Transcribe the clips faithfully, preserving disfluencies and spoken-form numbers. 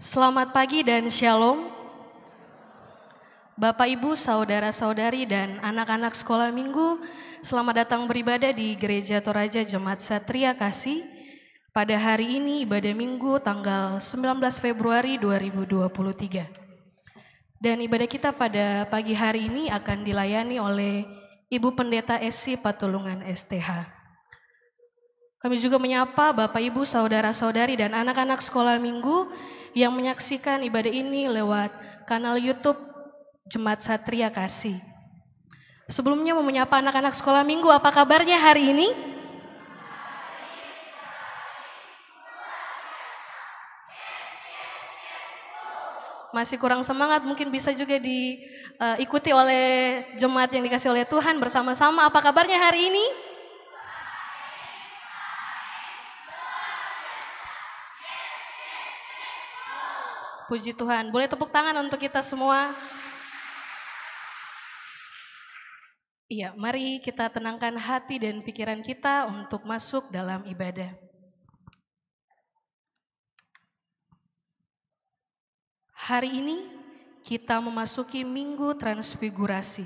Selamat pagi dan shalom. Bapak, Ibu, saudara-saudari, dan anak-anak sekolah minggu, selamat datang beribadah di Gereja Toraja Jemaat Satria Kasih. Pada hari ini ibadah minggu tanggal sembilan belas Februari dua ribu dua puluh tiga. Dan ibadah kita pada pagi hari ini akan dilayani oleh Ibu Pendeta Esi Patulungan S T H. Kami juga menyapa Bapak, Ibu, saudara-saudari, dan anak-anak sekolah minggu yang menyaksikan ibadah ini lewat kanal YouTube Jemaat Satria Kasih. Sebelumnya mau menyapa anak-anak sekolah minggu, apa kabarnya hari ini? Masih kurang semangat, mungkin bisa juga diikuti oleh jemaat yang dikasih oleh Tuhan bersama-sama. Apa kabarnya hari ini? Puji Tuhan, boleh tepuk tangan untuk kita semua. Iya, mari kita tenangkan hati dan pikiran kita untuk masuk dalam ibadah. Hari ini kita memasuki Minggu Transfigurasi.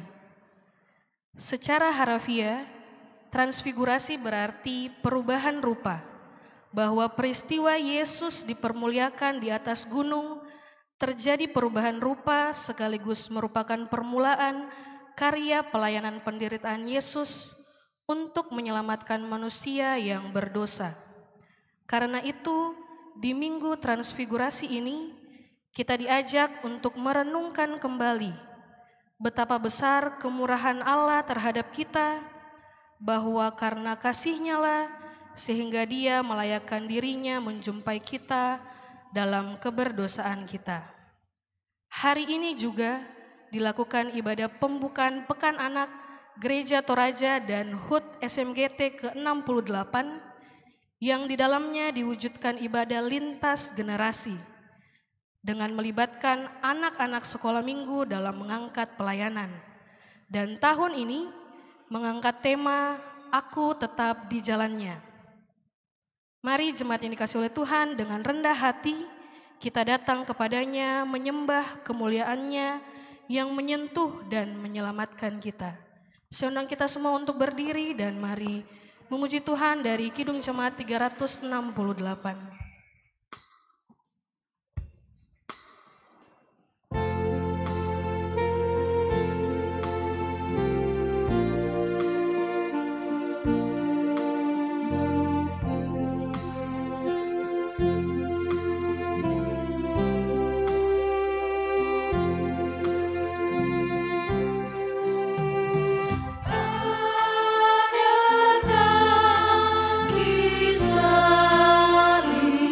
Secara harafiah, transfigurasi berarti perubahan rupa, bahwa peristiwa Yesus dipermuliakan di atas gunung terjadi perubahan rupa sekaligus merupakan permulaan karya pelayanan penderitaan Yesus untuk menyelamatkan manusia yang berdosa. Karena itu, di Minggu Transfigurasi ini, kita diajak untuk merenungkan kembali betapa besar kemurahan Allah terhadap kita, bahwa karena kasih-Nya lah sehingga Dia melayakkan dirinya menjumpai kita dalam keberdosaan kita. Hari ini juga dilakukan ibadah pembukaan Pekan Anak Gereja Toraja dan H U T S M G T ke enam puluh delapan yang di dalamnya diwujudkan ibadah lintas generasi dengan melibatkan anak-anak sekolah minggu dalam mengangkat pelayanan. Dan tahun ini mengangkat tema Aku Tetap di Jalannya. Mari jemaat yang dikasih oleh Tuhan dengan rendah hati kita datang kepadanya menyembah kemuliaan-Nya yang menyentuh dan menyelamatkan kita. Saya undang kita semua untuk berdiri dan mari memuji Tuhan dari Kidung Jemaat tiga ratus enam puluh delapan. Kisah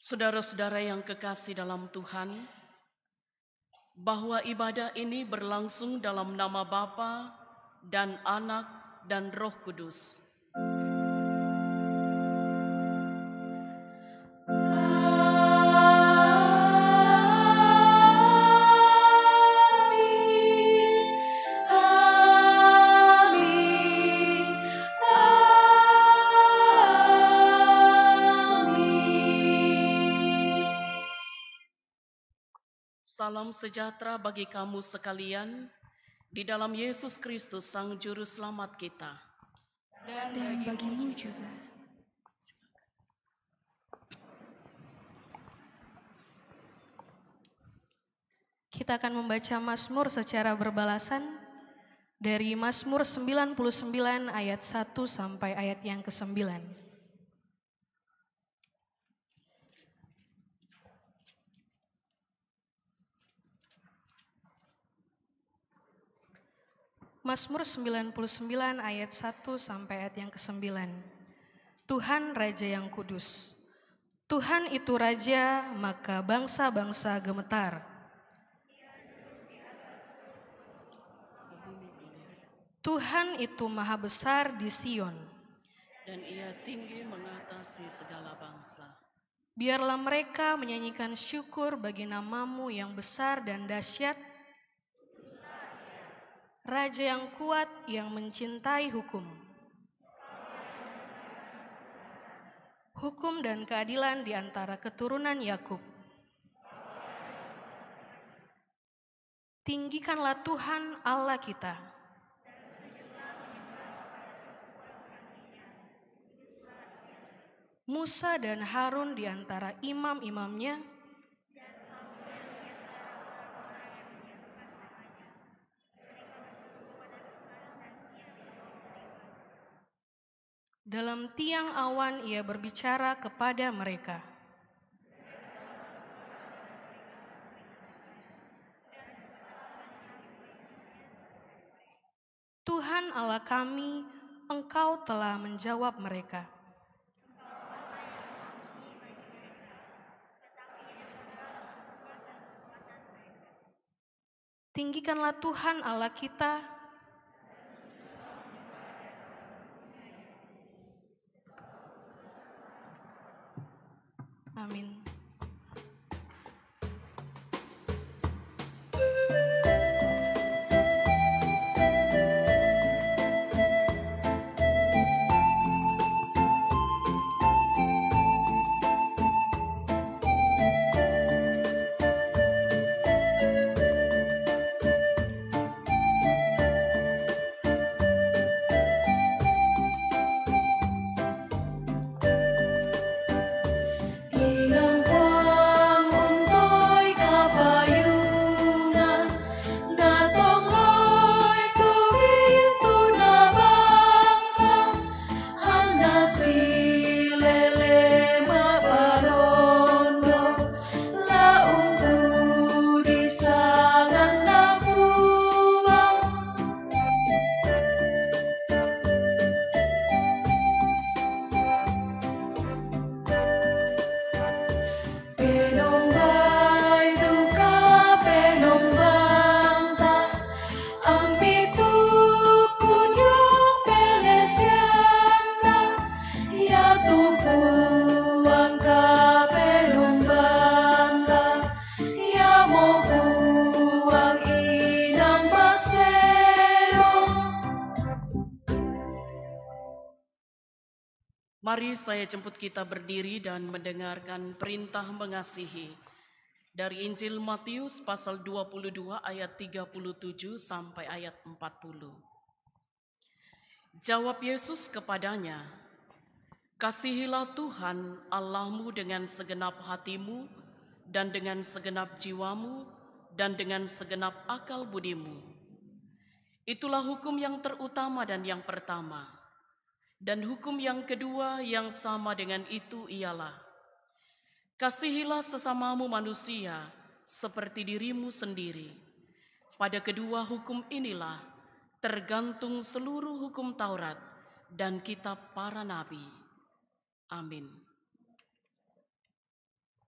Saudara-saudara yang kekasih dalam Tuhan, bahwa ibadah ini berlangsung dalam nama Bapa dan Anak dan Roh Kudus. Salam sejahtera bagi kamu sekalian di dalam Yesus Kristus Sang Juru Selamat kita. Dan, dan bagimu juga. Kita akan membaca Mazmur secara berbalasan dari Mazmur sembilan puluh sembilan ayat satu sampai ayat yang kesembilan. Mazmur sembilan puluh sembilan ayat satu sampai ayat yang kesembilan. Tuhan Raja yang kudus. Tuhan itu Raja, maka bangsa-bangsa gemetar. Tuhan itu maha besar di Sion. Dan ia tinggi mengatasi segala bangsa. Biarlah mereka menyanyikan syukur bagi namamu yang besar dan dahsyat. Raja yang kuat yang mencintai hukum. Hukum dan keadilan di antara keturunan Yakub. Tinggikanlah Tuhan Allah kita. Musa dan Harun di antara imam-imamnya. Dalam tiang awan ia berbicara kepada mereka. Tuhan Allah kami, Engkau telah menjawab mereka. Tinggikanlah Tuhan Allah kita. Amin. Mari saya jemput kita berdiri dan mendengarkan perintah mengasihi dari Injil Matius pasal dua puluh dua ayat tiga puluh tujuh sampai ayat empat puluh. Jawab Yesus kepadanya, "Kasihilah Tuhan Allahmu dengan segenap hatimu dan dengan segenap jiwamu dan dengan segenap akal budimu. Itulah hukum yang terutama dan yang pertama. Dan hukum yang kedua yang sama dengan itu ialah, kasihilah sesamamu manusia seperti dirimu sendiri. Pada kedua hukum inilah tergantung seluruh hukum Taurat dan kitab para nabi." Amin.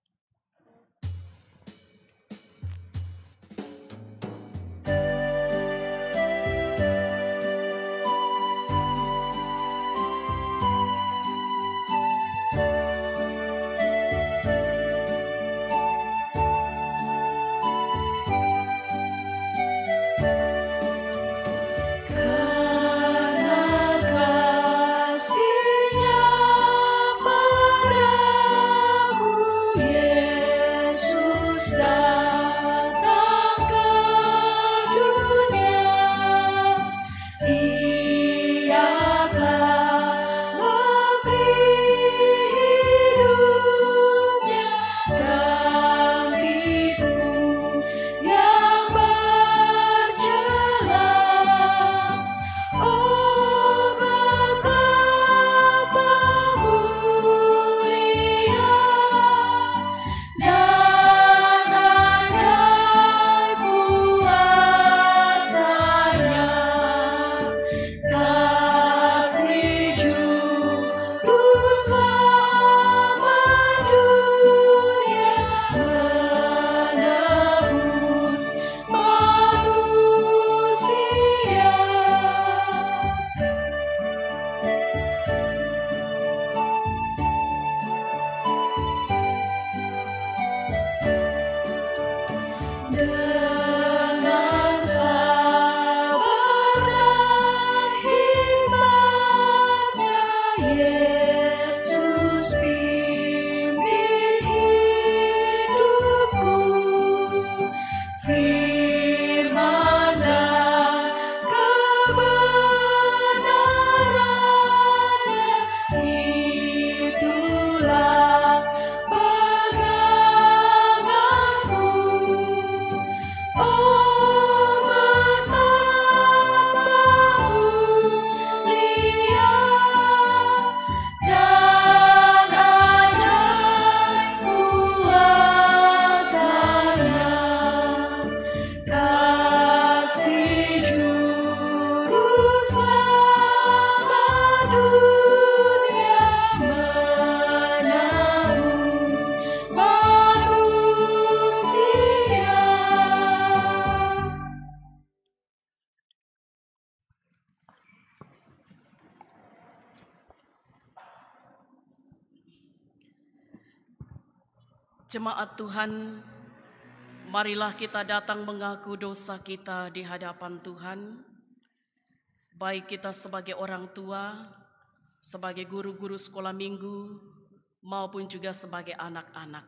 Jemaat Tuhan, marilah kita datang mengaku dosa kita di hadapan Tuhan, baik kita sebagai orang tua, sebagai guru-guru sekolah minggu, maupun juga sebagai anak-anak.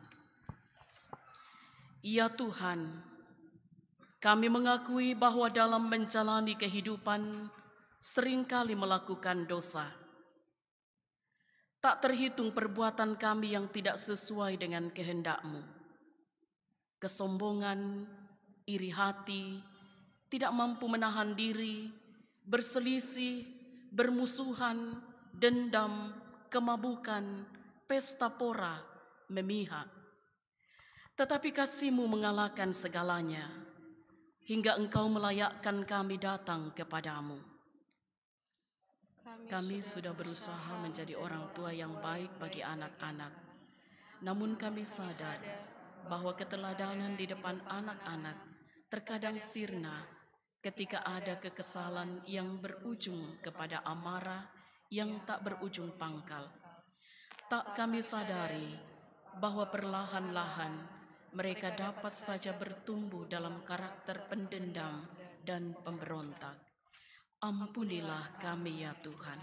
Ya Tuhan, kami mengakui bahwa dalam menjalani kehidupan seringkali melakukan dosa. Tak terhitung perbuatan kami yang tidak sesuai dengan kehendak-Mu. Kesombongan, iri hati, tidak mampu menahan diri, berselisih, bermusuhan, dendam, kemabukan, pesta pora, memihak. Tetapi kasih-Mu mengalahkan segalanya, hingga Engkau melayakkan kami datang kepadamu. Kami sudah berusaha menjadi orang tua yang baik bagi anak-anak. Namun kami sadar bahwa keteladanan di depan anak-anak terkadang sirna ketika ada kekesalan yang berujung kepada amarah yang tak berujung pangkal. Tak kami sadari bahwa perlahan-lahan mereka dapat saja bertumbuh dalam karakter pendendam dan pemberontak. Ampunilah kami ya Tuhan.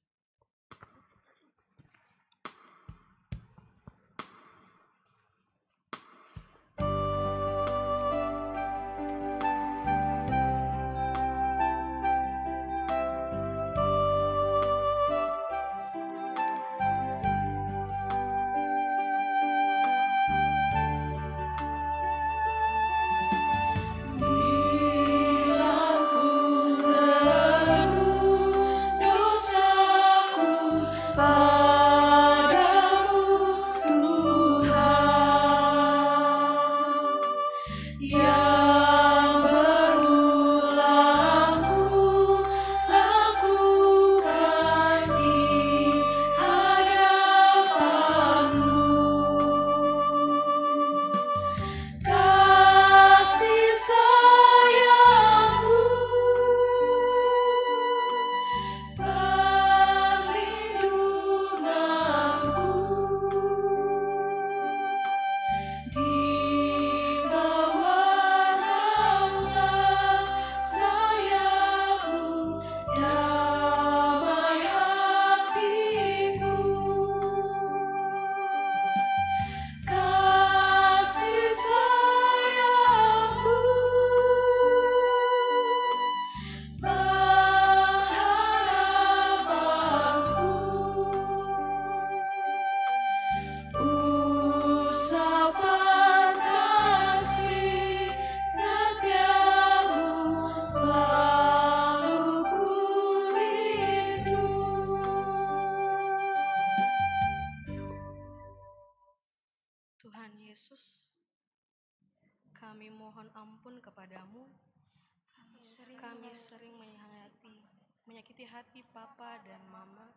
Kami mohon ampun kepadamu. Kami sering, kami sering menyakiti, menyakiti hati papa dan mama,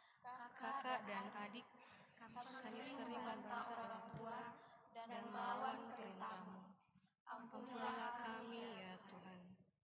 kakak dan adik. Kami sering membantah orang tua dan melawan perintah-Mu. Ampunilah kami ya Tuhan.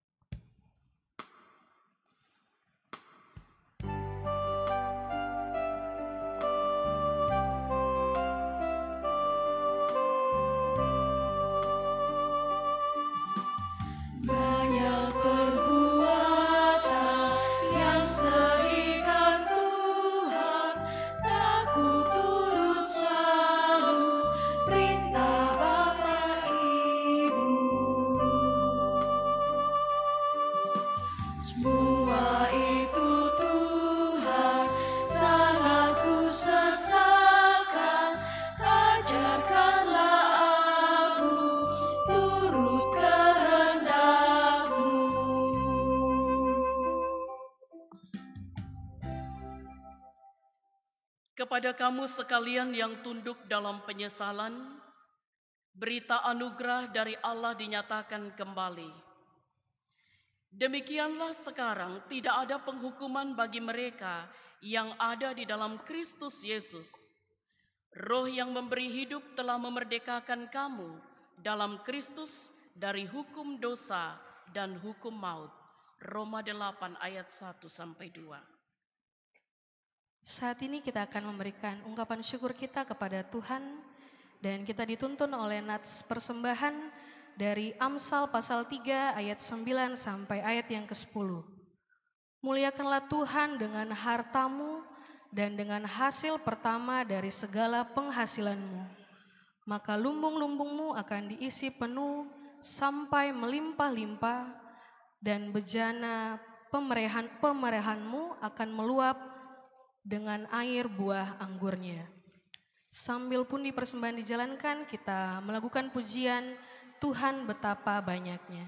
Kepada kamu sekalian yang tunduk dalam penyesalan, berita anugerah dari Allah dinyatakan kembali. Demikianlah sekarang tidak ada penghukuman bagi mereka yang ada di dalam Kristus Yesus. Roh yang memberi hidup telah memerdekakan kamu dalam Kristus dari hukum dosa dan hukum maut. Roma delapan ayat satu sampai dua. Saat ini kita akan memberikan ungkapan syukur kita kepada Tuhan Dan kita dituntun oleh nats persembahan dari Amsal pasal tiga ayat sembilan sampai ayat yang kesepuluh. Muliakanlah Tuhan dengan hartamu dan dengan hasil pertama dari segala penghasilanmu. Maka lumbung-lumbungmu akan diisi penuh sampai melimpah-limpah, dan bejana pemerahan pemerahanmu akan meluap dengan air buah anggurnya. Sambil pundi persembahan dijalankan, kita melakukan pujian Tuhan betapa banyaknya.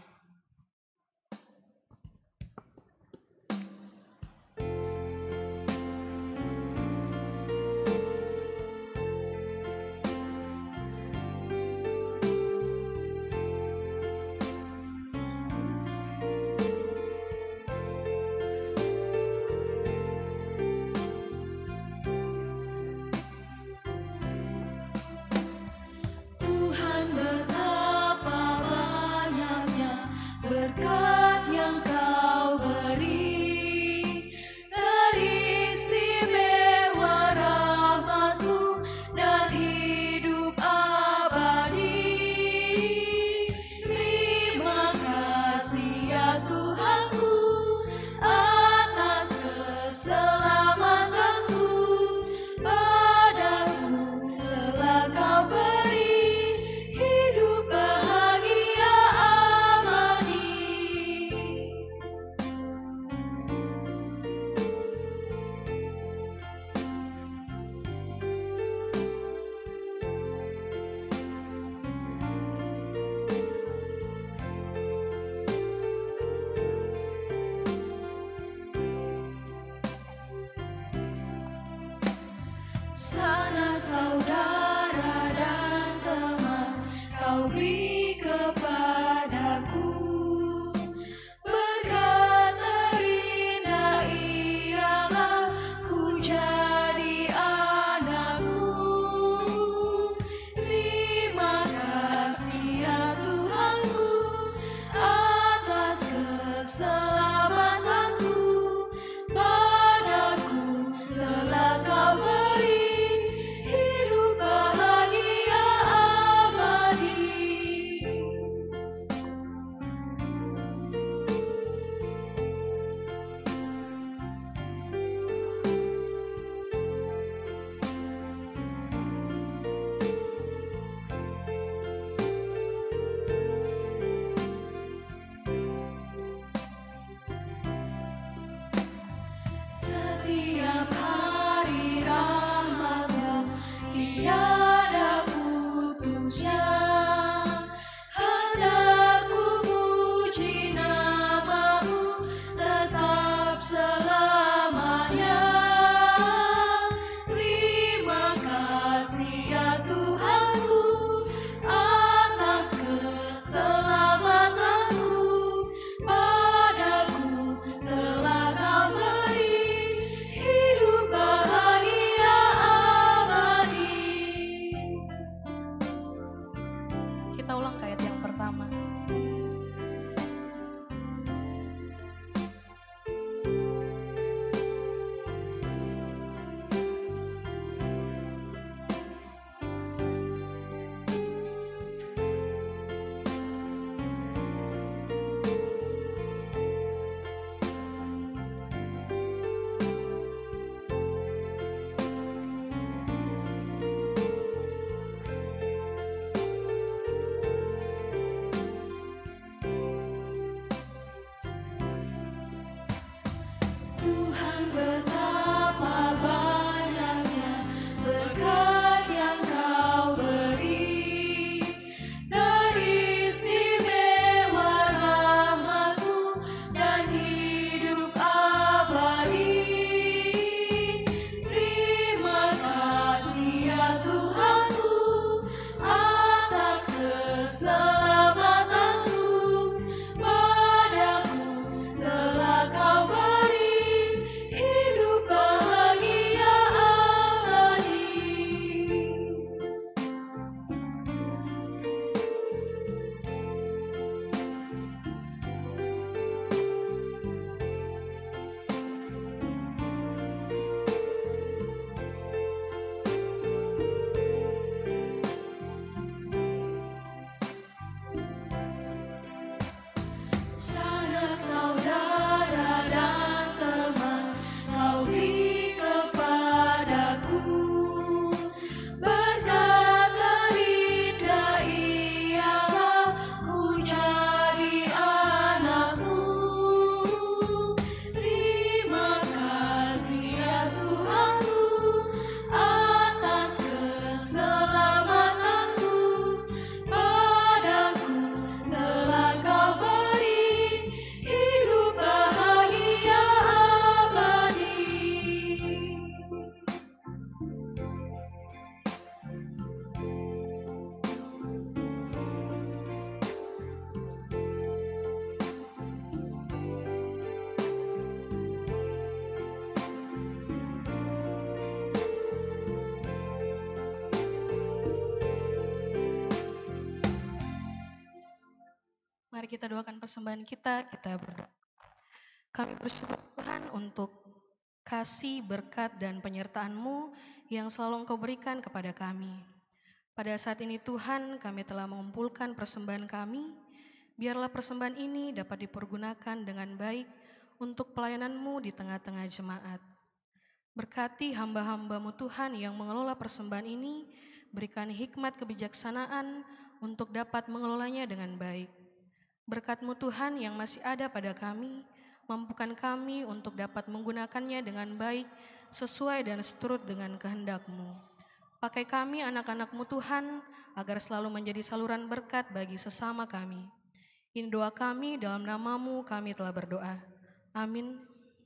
kita doakan persembahan kita, kita berdoa. Kami bersyukur Tuhan untuk kasih, berkat, dan penyertaan-Mu yang selalu Engkau berikan kepada kami. Pada saat ini Tuhan, kami telah mengumpulkan persembahan kami. Biarlah persembahan ini dapat dipergunakan dengan baik untuk pelayanan-Mu di tengah-tengah jemaat. Berkati hamba-hamba-Mu Tuhan yang mengelola persembahan ini, berikan hikmat kebijaksanaan untuk dapat mengelolanya dengan baik. Berkat-Mu Tuhan yang masih ada pada kami, mampukan kami untuk dapat menggunakannya dengan baik, sesuai dan seturut dengan kehendak-Mu. Pakai kami anak-anak-Mu Tuhan, agar selalu menjadi saluran berkat bagi sesama kami. Ini doa kami, dalam nama-Mu kami telah berdoa. Amin.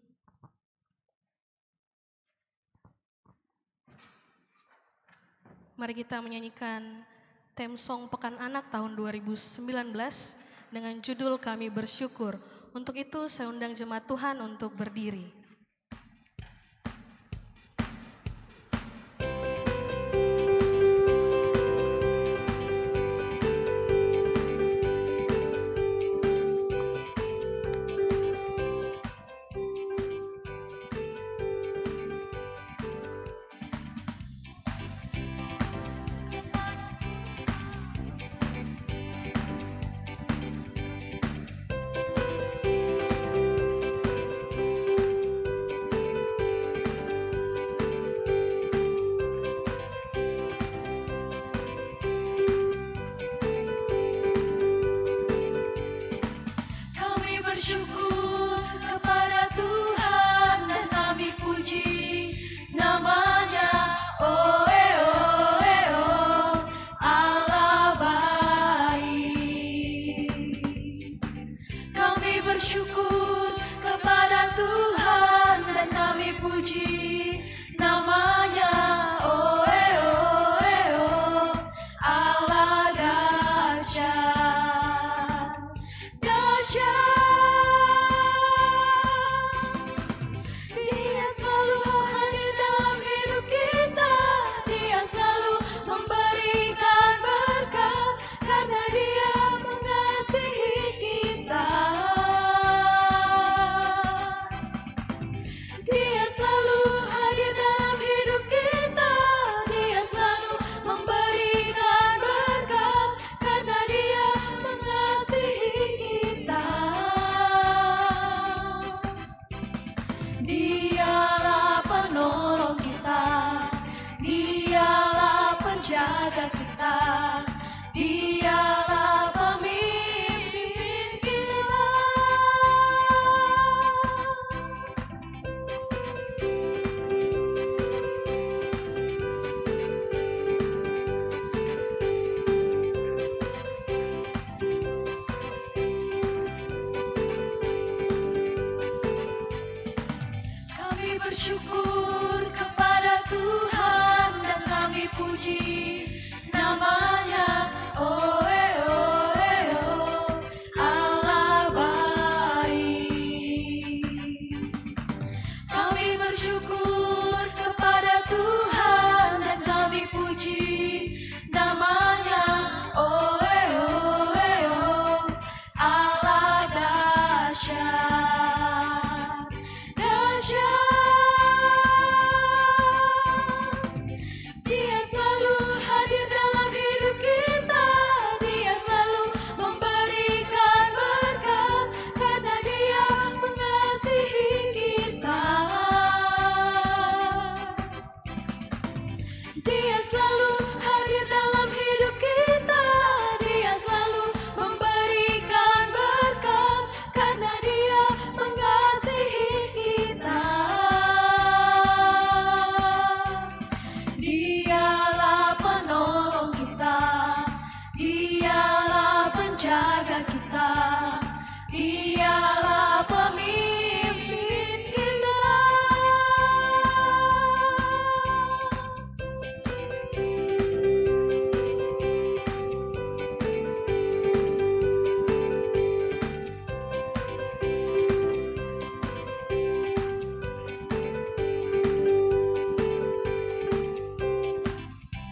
Mari kita menyanyikan theme song Pekan Anak tahun dua ribu sembilan belas dengan judul Kami Bersyukur. Untuk itu saya undang jemaat Tuhan untuk berdiri.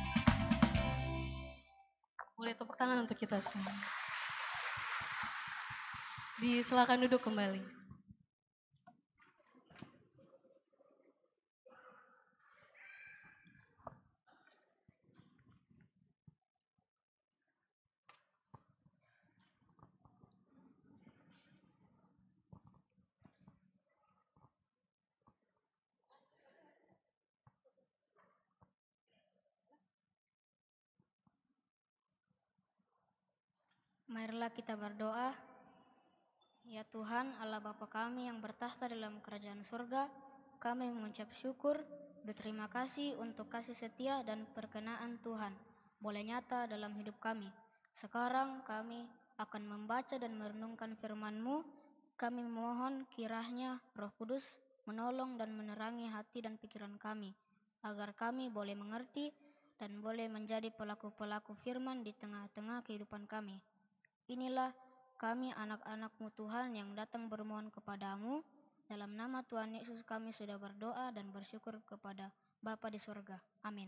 Boleh tepuk tangan untuk kita semua. Disilakan duduk kembali. Marilah kita berdoa. Ya Tuhan, Allah Bapa kami yang bertahta dalam kerajaan surga, kami mengucap syukur, berterima kasih untuk kasih setia dan perkenaan Tuhan boleh nyata dalam hidup kami. Sekarang kami akan membaca dan merenungkan firman-Mu. Kami mohon kiranya Roh Kudus menolong dan menerangi hati dan pikiran kami, agar kami boleh mengerti dan boleh menjadi pelaku-pelaku firman di tengah-tengah kehidupan kami. Inilah kami anak-anak-Mu Tuhan yang datang bermohon kepadamu. Dalam nama Tuhan Yesus kami sudah berdoa dan bersyukur kepada Bapa di surga. Amin.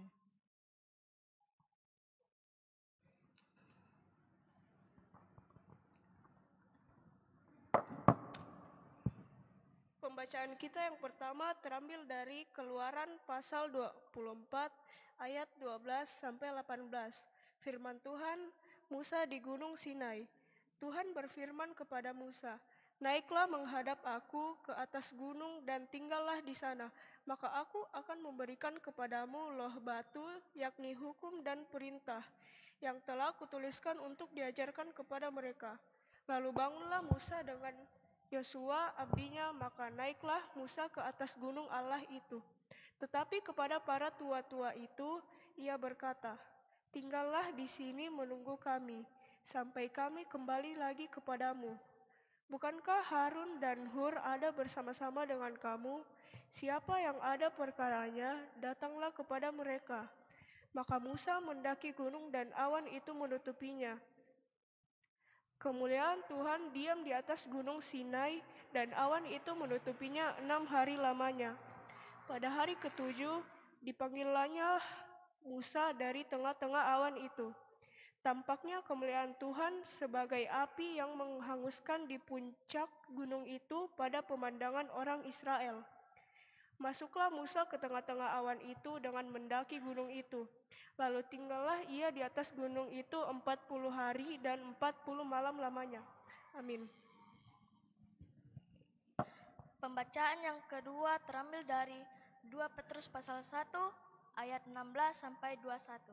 Pembacaan kita yang pertama terambil dari Keluaran pasal dua puluh empat ayat dua belas sampai delapan belas. Firman Tuhan, Musa di Gunung Sinai. Tuhan berfirman kepada Musa, "Naiklah menghadap aku ke atas gunung dan tinggallah di sana. Maka aku akan memberikan kepadamu loh batu, yakni hukum dan perintah, yang telah kutuliskan untuk diajarkan kepada mereka." Lalu bangunlah Musa dengan Yosua abdinya, maka naiklah Musa ke atas gunung Allah itu. Tetapi kepada para tua-tua itu ia berkata, "Tinggallah di sini menunggu kami, sampai kami kembali lagi kepadamu. Bukankah Harun dan Hur ada bersama-sama dengan kamu? Siapa yang ada perkaranya, datanglah kepada mereka." Maka Musa mendaki gunung dan awan itu menutupinya. Kemuliaan Tuhan diam di atas gunung Sinai dan awan itu menutupinya enam hari lamanya. Pada hari ketujuh dipanggilnya Musa dari tengah-tengah awan itu. Tampaknya kemuliaan Tuhan sebagai api yang menghanguskan di puncak gunung itu pada pemandangan orang Israel. Masuklah Musa ke tengah-tengah awan itu dengan mendaki gunung itu. Lalu tinggallah ia di atas gunung itu empat puluh hari dan empat puluh malam lamanya. Amin. Pembacaan yang kedua terambil dari dua Petrus pasal satu ayat enam belas sampai dua puluh satu.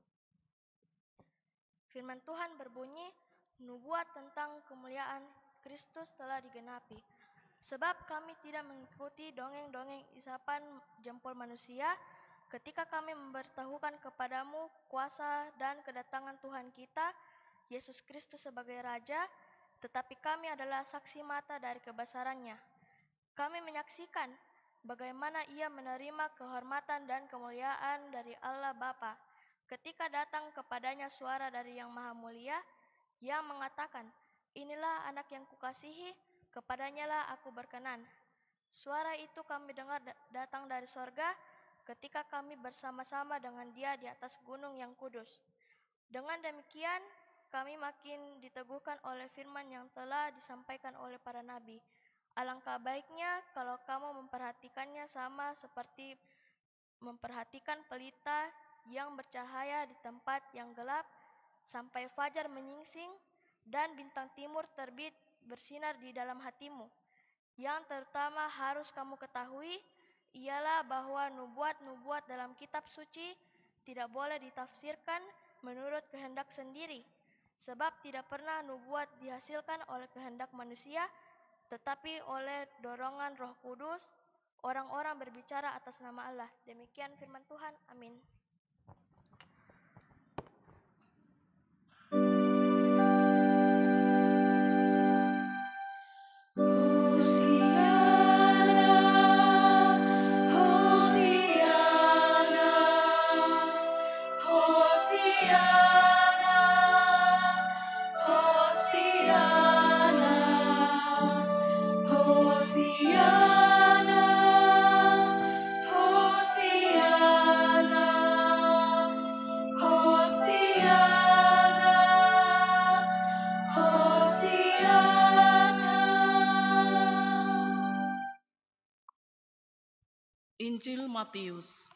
Firman Tuhan berbunyi, nubuat tentang kemuliaan Kristus telah digenapi. Sebab kami tidak mengikuti dongeng-dongeng isapan jempol manusia, ketika kami memberitahukan kepadamu kuasa dan kedatangan Tuhan kita, Yesus Kristus sebagai Raja, tetapi kami adalah saksi mata dari kebesarannya. Kami menyaksikan bagaimana ia menerima kehormatan dan kemuliaan dari Allah Bapa, ketika datang kepadanya suara dari Yang Maha Mulia, yang mengatakan, "Inilah anak yang kukasihi, kepadanya lah aku berkenan." Suara itu kami dengar datang dari sorga, ketika kami bersama-sama dengan dia di atas gunung yang kudus. Dengan demikian, kami makin diteguhkan oleh firman yang telah disampaikan oleh para nabi. Alangkah baiknya kalau kamu memperhatikannya sama seperti memperhatikan pelita yang bercahaya di tempat yang gelap, sampai fajar menyingsing dan bintang timur terbit bersinar di dalam hatimu. Yang terutama harus kamu ketahui ialah bahwa nubuat-nubuat dalam kitab suci tidak boleh ditafsirkan menurut kehendak sendiri, sebab tidak pernah nubuat dihasilkan oleh kehendak manusia, tetapi oleh dorongan Roh Kudus, orang-orang berbicara atas nama Allah. Demikian firman Tuhan. Amin. Hosiana, Hosiana, Injil Matius.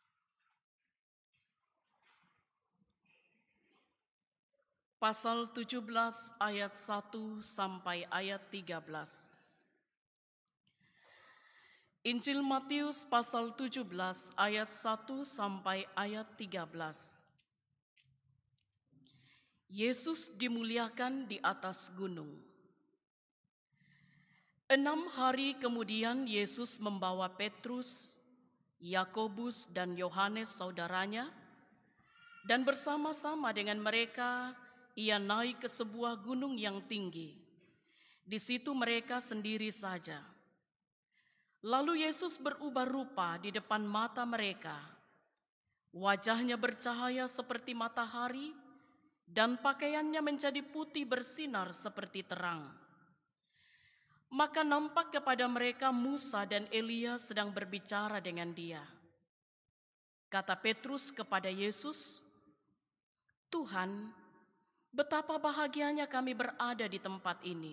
Pasal tujuh belas ayat satu sampai ayat tiga belas. Injil Matius pasal tujuh belas ayat satu sampai ayat tiga belas. Yesus dimuliakan di atas gunung. Enam hari kemudian Yesus membawa Petrus, Yakobus dan Yohanes saudaranya, dan bersama-sama dengan mereka ia naik ke sebuah gunung yang tinggi. Di situ mereka sendiri saja. Lalu Yesus berubah rupa di depan mata mereka. Wajahnya bercahaya seperti matahari dan pakaiannya menjadi putih bersinar seperti terang. Maka nampak kepada mereka Musa dan Elia sedang berbicara dengan dia. Kata Petrus kepada Yesus, "Tuhan, betapa bahagianya kami berada di tempat ini.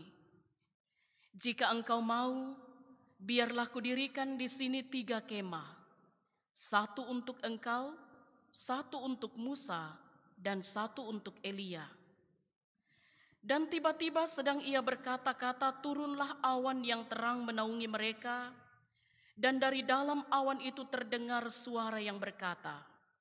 Jika Engkau mau, biarlah kudirikan di sini tiga kemah, satu untuk Engkau, satu untuk Musa, dan satu untuk Elia." Dan tiba-tiba sedang ia berkata-kata, turunlah awan yang terang menaungi mereka, dan dari dalam awan itu terdengar suara yang berkata,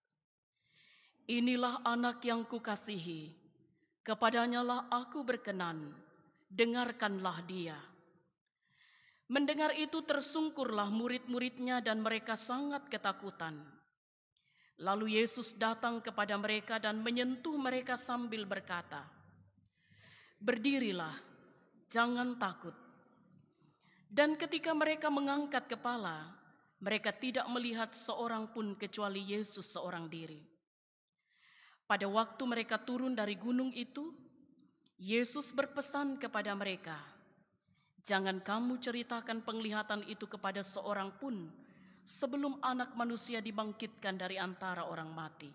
"Inilah anak yang kukasihi, kepadanya lah aku berkenan, dengarkanlah dia." Mendengar itu tersungkurlah murid-muridnya dan mereka sangat ketakutan. Lalu Yesus datang kepada mereka dan menyentuh mereka sambil berkata, "Berdirilah, jangan takut." Dan ketika mereka mengangkat kepala, mereka tidak melihat seorang pun kecuali Yesus seorang diri. Pada waktu mereka turun dari gunung itu, Yesus berpesan kepada mereka, "Jangan kamu ceritakan penglihatan itu kepada seorang pun sebelum Anak Manusia dibangkitkan dari antara orang mati."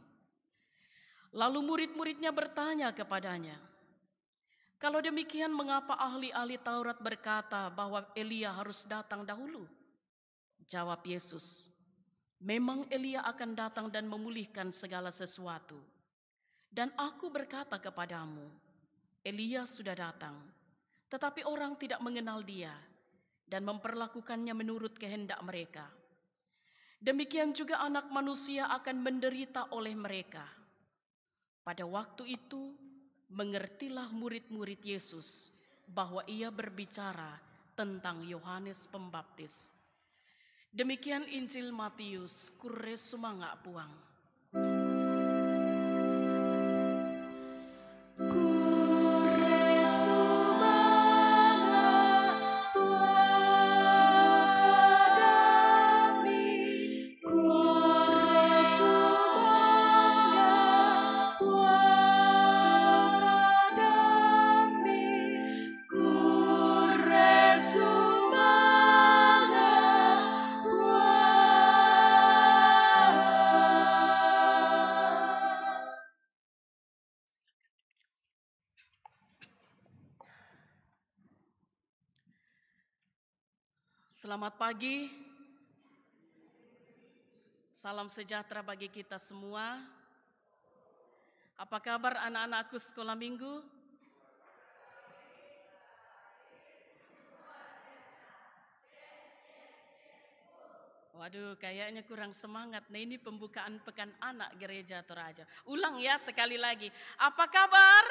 Lalu murid-muridnya bertanya kepadanya, "Kalau demikian, mengapa ahli-ahli Taurat berkata bahwa Elia harus datang dahulu?" Jawab Yesus, "Memang Elia akan datang dan memulihkan segala sesuatu. Dan aku berkata kepadamu, Elia sudah datang, tetapi orang tidak mengenal dia dan memperlakukannya menurut kehendak mereka. Demikian juga Anak Manusia akan menderita oleh mereka." Pada waktu itu, mengertilah murid-murid Yesus bahwa ia berbicara tentang Yohanes Pembaptis. Demikian Injil Matius, kure sumanga puang. Selamat pagi, salam sejahtera bagi kita semua. Apa kabar anak-anakku sekolah minggu? Waduh, kayaknya kurang semangat. Nah, ini pembukaan Pekan Anak Gereja Toraja. Ulang ya sekali lagi. Apa kabar?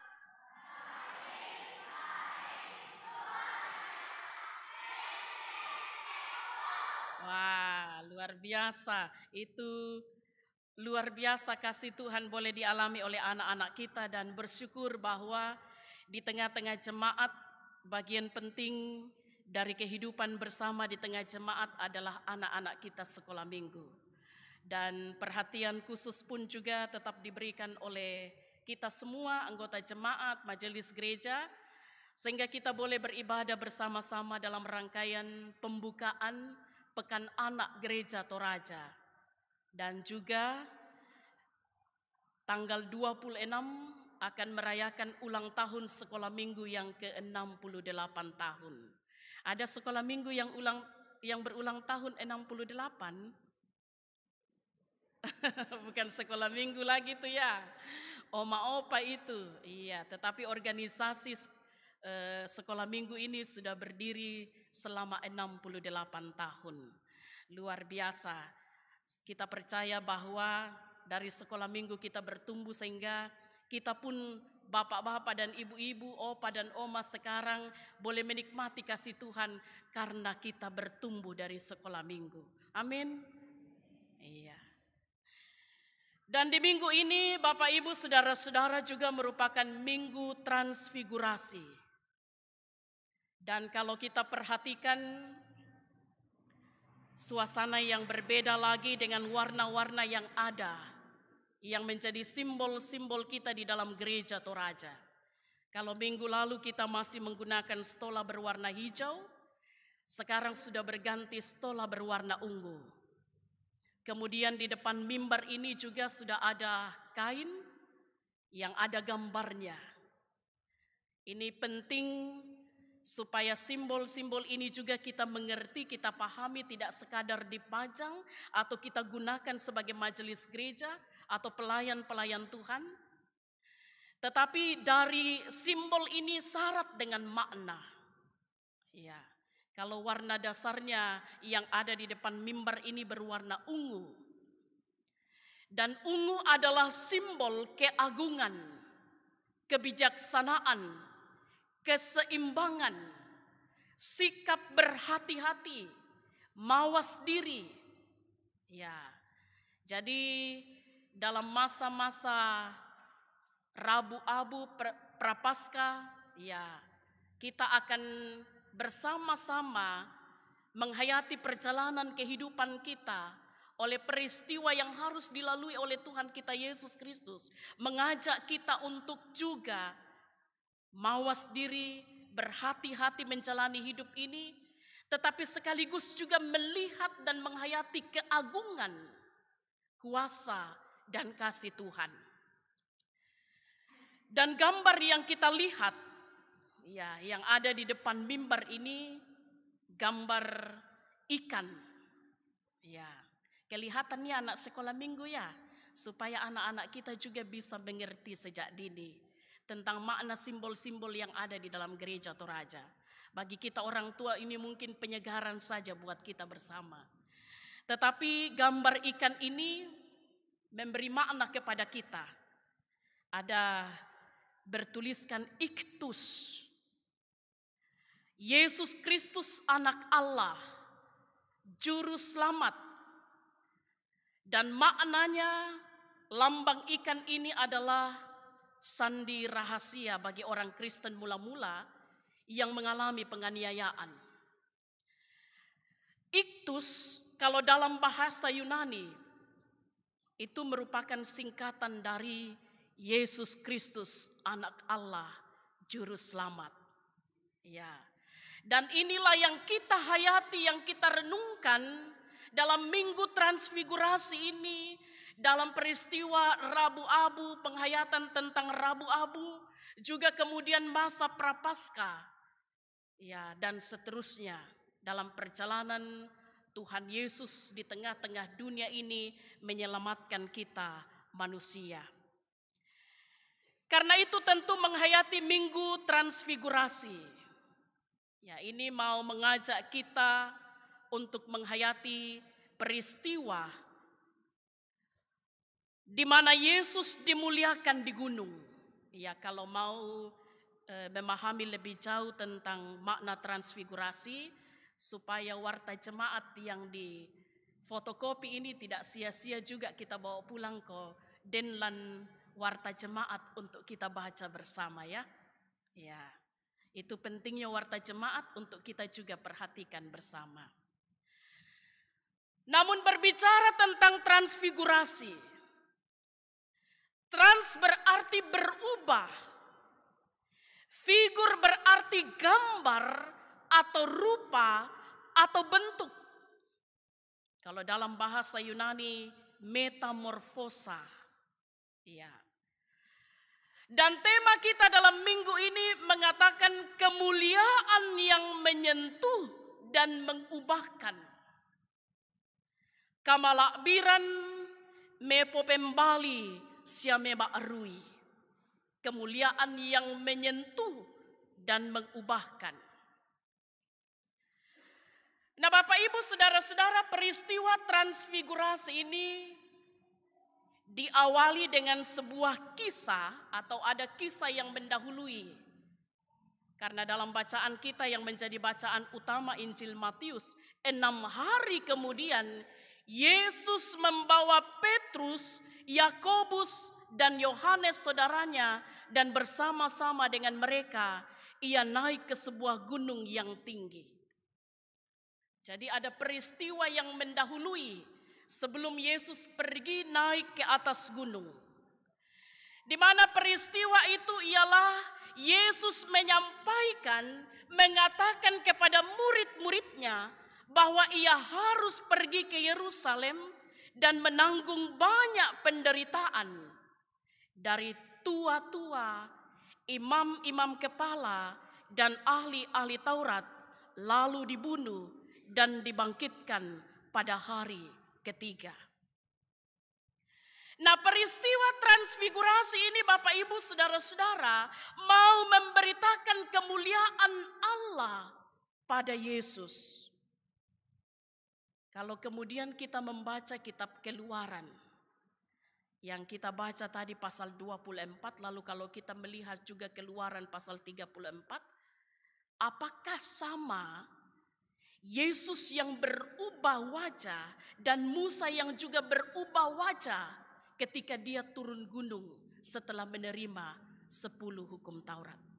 Wah, luar biasa. Itu luar biasa kasih Tuhan boleh dialami oleh anak-anak kita, dan bersyukur bahwa di tengah-tengah jemaat, bagian penting dari kehidupan bersama di tengah jemaat adalah anak-anak kita sekolah minggu. Dan perhatian khusus pun juga tetap diberikan oleh kita semua, anggota jemaat, majelis gereja, sehingga kita boleh beribadah bersama-sama dalam rangkaian pembukaan Pekan Anak Gereja Toraja. Dan juga tanggal dua puluh enam akan merayakan ulang tahun sekolah minggu yang ke enam puluh delapan tahun. Ada sekolah minggu yang ulang yang berulang tahun enam puluh delapan? Bukan sekolah minggu lagi tuh ya. Oma opa itu. Iya, tetapi organisasi eh, sekolah minggu ini sudah berdiri selama enam puluh delapan tahun. Luar biasa. Kita percaya bahwa dari sekolah minggu kita bertumbuh sehingga kita pun bapak-bapak dan ibu-ibu, opa dan oma sekarang boleh menikmati kasih Tuhan karena kita bertumbuh dari sekolah minggu. Amin. Iya. Dan di minggu ini Bapak Ibu saudara-saudara juga merupakan minggu transfigurasi. Dan kalau kita perhatikan suasana yang berbeda lagi dengan warna-warna yang ada, yang menjadi simbol-simbol kita di dalam gereja Toraja. Kalau minggu lalu kita masih menggunakan stola berwarna hijau, sekarang sudah berganti stola berwarna ungu. Kemudian di depan mimbar ini juga sudah ada kain yang ada gambarnya. Ini penting supaya simbol-simbol ini juga kita mengerti, kita pahami, tidak sekadar dipajang atau kita gunakan sebagai majelis gereja atau pelayan-pelayan Tuhan. Tetapi dari simbol ini syarat dengan makna. Ya. Kalau warna dasarnya yang ada di depan mimbar ini berwarna ungu. Dan ungu adalah simbol keagungan, kebijaksanaan, keseimbangan, sikap berhati-hati, mawas diri. Ya. Jadi dalam masa-masa Rabu-Abu Prapaskah, ya, kita akan bersama-sama menghayati perjalanan kehidupan kita oleh peristiwa yang harus dilalui oleh Tuhan kita Yesus Kristus, mengajak kita untuk juga mawas diri, berhati-hati menjalani hidup ini, tetapi sekaligus juga melihat dan menghayati keagungan, kuasa dan kasih Tuhan. Dan gambar yang kita lihat, ya, yang ada di depan mimbar ini gambar ikan. Ya, kelihatannya anak sekolah minggu ya, supaya anak-anak kita juga bisa mengerti sejak dini tentang makna simbol-simbol yang ada di dalam gereja Toraja. Bagi kita orang tua ini mungkin penyegaran saja buat kita bersama. Tetapi gambar ikan ini memberi makna kepada kita. Ada bertuliskan iktus. Yesus Kristus anak Allah, juru selamat. Dan maknanya lambang ikan ini adalah sandi rahasia bagi orang Kristen mula-mula yang mengalami penganiayaan. Iktus kalau dalam bahasa Yunani itu merupakan singkatan dari Yesus Kristus anak Allah, juru selamat. Ya. Dan inilah yang kita hayati, yang kita renungkan dalam minggu transfigurasi ini, dalam peristiwa Rabu-Abu, penghayatan tentang Rabu-Abu, juga kemudian masa Prapaskah, ya, dan seterusnya dalam perjalanan Tuhan Yesus di tengah-tengah dunia ini menyelamatkan kita manusia. Karena itu tentu menghayati minggu transfigurasi. Ya, ini mau mengajak kita untuk menghayati peristiwa di mana Yesus dimuliakan di gunung. Ya, kalau mau e, memahami lebih jauh tentang makna transfigurasi, supaya warta jemaat yang di fotokopi ini tidak sia-sia juga kita bawa pulang ke Denlan warta jemaat untuk kita baca bersama ya. Ya. Itu pentingnya warta jemaat untuk kita juga perhatikan bersama. Namun berbicara tentang transfigurasi, trans berarti berubah, figur berarti gambar atau rupa atau bentuk. Kalau dalam bahasa Yunani metamorfosa. Ya. Dan tema kita dalam minggu ini mengatakan kemuliaan yang menyentuh dan mengubahkan. Kamalakbiran mepo pembali siame ba'rui. Kemuliaan yang menyentuh dan mengubahkan. Nah Bapak Ibu Saudara-saudara, peristiwa transfigurasi ini diawali dengan sebuah kisah atau ada kisah yang mendahului. Karena dalam bacaan kita yang menjadi bacaan utama Injil Matius, enam hari kemudian Yesus membawa Petrus, Yakobus, dan Yohanes saudaranya, dan bersama-sama dengan mereka ia naik ke sebuah gunung yang tinggi. Jadi ada peristiwa yang mendahului sebelum Yesus pergi naik ke atas gunung. Di mana peristiwa itu ialah Yesus menyampaikan, mengatakan kepada murid-muridnya bahwa ia harus pergi ke Yerusalem dan menanggung banyak penderitaan dari tua-tua, imam-imam kepala, dan ahli-ahli Taurat, lalu dibunuh dan dibangkitkan pada hari ketiga. Nah, peristiwa transfigurasi ini Bapak Ibu Saudara-saudara mau memberitakan kemuliaan Allah pada Yesus. Kalau kemudian kita membaca kitab Keluaran yang kita baca tadi pasal dua puluh empat, lalu kalau kita melihat juga Keluaran pasal tiga puluh empat, apakah sama Yesus yang berubah wajah dan Musa yang juga berubah wajah ketika dia turun gunung setelah menerima sepuluh hukum Taurat?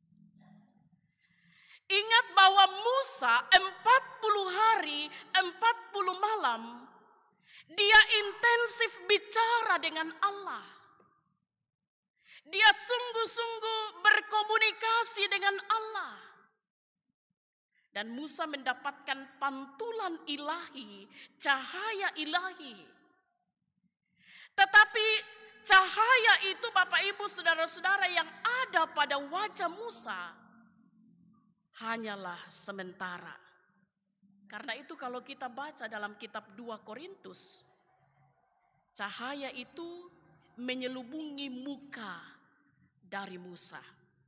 Ingat bahwa Musa empat puluh hari, empat puluh malam, dia intensif bicara dengan Allah. Dia sungguh-sungguh berkomunikasi dengan Allah. Dan Musa mendapatkan pantulan ilahi, cahaya ilahi. Tetapi cahaya itu Bapak Ibu Saudara-saudara yang ada pada wajah Musa hanyalah sementara. Karena itu kalau kita baca dalam kitab dua Korintus, cahaya itu menyelubungi muka dari Musa.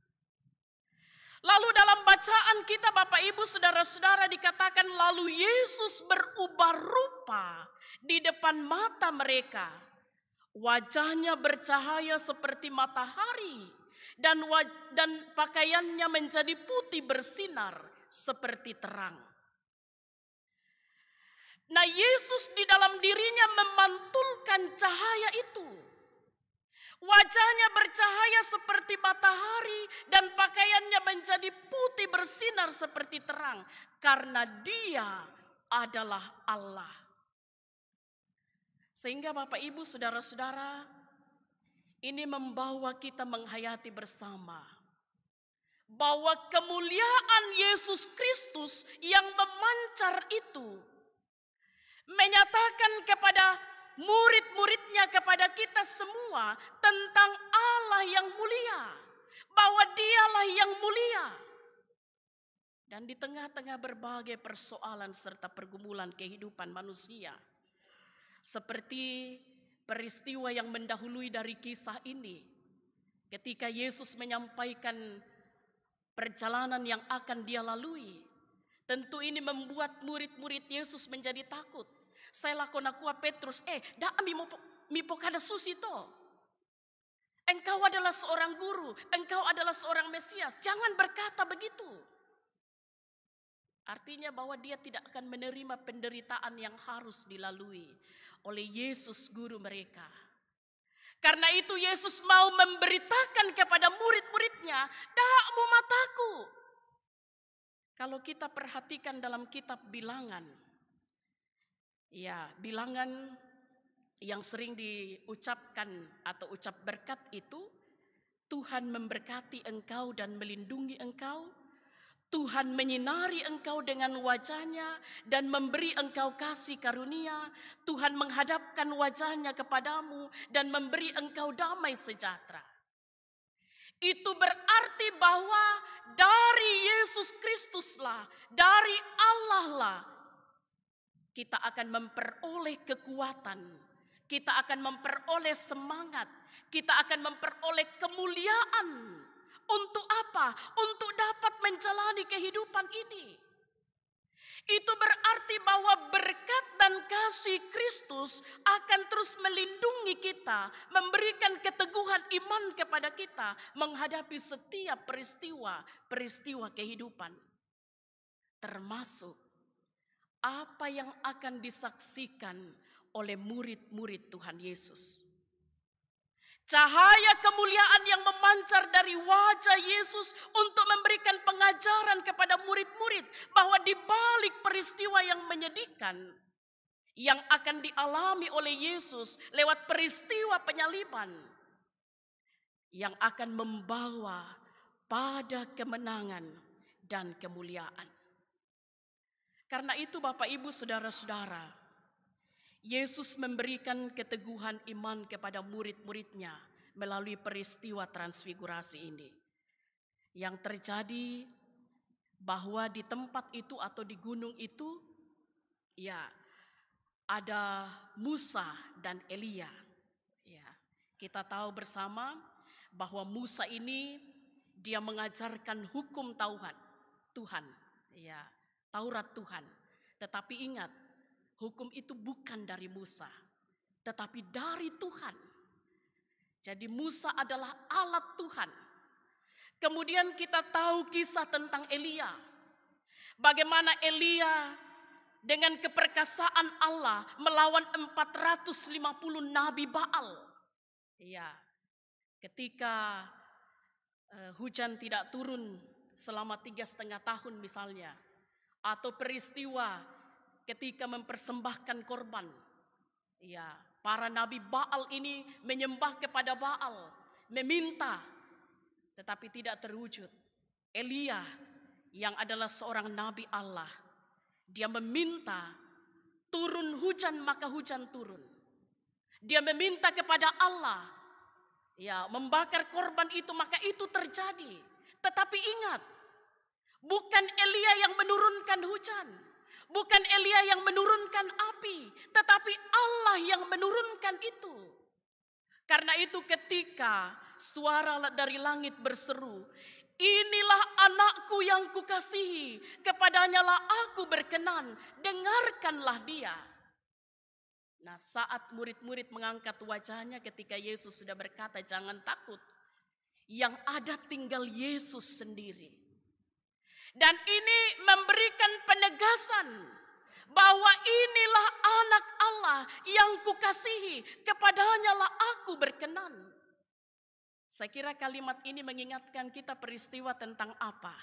Lalu dalam bacaan kita Bapak Ibu Saudara-saudara dikatakan lalu Yesus berubah rupa di depan mata mereka. Wajahnya bercahaya seperti matahari. Dan, dan pakaiannya menjadi putih bersinar seperti terang. Nah, Yesus di dalam dirinya memantulkan cahaya itu. Wajahnya bercahaya seperti matahari dan pakaiannya menjadi putih bersinar seperti terang. Karena dia adalah Allah. Sehingga Bapak Ibu Saudara-saudara, ini membawa kita menghayati bersama bahwa kemuliaan Yesus Kristus yang memancar itu menyatakan kepada murid-muridnya, kepada kita semua tentang Allah yang mulia, bahwa dialah yang mulia. Dan di tengah-tengah berbagai persoalan serta pergumulan kehidupan manusia, seperti peristiwa yang mendahului dari kisah ini, ketika Yesus menyampaikan perjalanan yang akan dia lalui, tentu ini membuat murid-murid Yesus menjadi takut. Saya lakon aku Petrus, eh, dah ambil mipo kada susi to. Engkau adalah seorang guru, engkau adalah seorang Mesias, jangan berkata begitu. Artinya bahwa dia tidak akan menerima penderitaan yang harus dilalui oleh Yesus guru mereka. Karena itu Yesus mau memberitakan kepada murid-muridnya, dakmu mataku. Kalau kita perhatikan dalam kitab Bilangan, ya Bilangan yang sering diucapkan atau ucap berkat itu, Tuhan memberkati engkau dan melindungi engkau. Tuhan menyinari engkau dengan wajahnya dan memberi engkau kasih karunia. Tuhan menghadapkan wajahnya kepadamu dan memberi engkau damai sejahtera. Itu berarti bahwa dari Yesus Kristuslah, dari Allah lah, kita akan memperoleh kekuatan, kita akan memperoleh semangat, kita akan memperoleh kemuliaan. Untuk apa? Untuk dapat menjalani kehidupan ini. Itu berarti bahwa berkat dan kasih Kristus akan terus melindungi kita, memberikan keteguhan iman kepada kita menghadapi setiap peristiwa-peristiwa kehidupan. Termasuk apa yang akan disaksikan oleh murid-murid Tuhan Yesus. Cahaya kemuliaan yang memancar dari wajah Yesus untuk memberikan pengajaran kepada murid-murid bahwa di balik peristiwa yang menyedihkan yang akan dialami oleh Yesus lewat peristiwa penyaliban yang akan membawa pada kemenangan dan kemuliaan. Karena itu Bapak Ibu Saudara-saudara, Yesus memberikan keteguhan iman kepada murid-muridnya melalui peristiwa transfigurasi ini. Yang terjadi bahwa di tempat itu atau di gunung itu, ya, ada Musa dan Elia. Ya, kita tahu bersama bahwa Musa ini dia mengajarkan hukum Taurat Tuhan, ya, Taurat Tuhan. Tetapi ingat, hukum itu bukan dari Musa, tetapi dari Tuhan. Jadi Musa adalah alat Tuhan. Kemudian kita tahu kisah tentang Elia. Bagaimana Elia dengan keperkasaan Allah melawan empat ratus lima puluh nabi Baal. Ya, ketika uh, hujan tidak turun selama tiga setengah tahun misalnya. Atau peristiwa ketika mempersembahkan korban, ya, para nabi Baal ini menyembah kepada Baal, meminta, tetapi tidak terwujud. Elia yang adalah seorang nabi Allah, dia meminta turun hujan maka hujan turun. Dia meminta kepada Allah, ya, membakar korban itu maka itu terjadi. Tetapi ingat, bukan Elia yang menurunkan hujan. Bukan Elia yang menurunkan api, tetapi Allah yang menurunkan itu. Karena itu ketika suara dari langit berseru, inilah anakku yang kukasihi, kepadanya lah aku berkenan, dengarkanlah dia. Nah, saat murid-murid mengangkat wajahnya ketika Yesus sudah berkata jangan takut, yang ada tinggal Yesus sendiri. Dan ini memberikan penegasan bahwa inilah anak Allah yang kukasihi, kepadanya lah aku berkenan. Saya kira kalimat ini mengingatkan kita peristiwa tentang apa?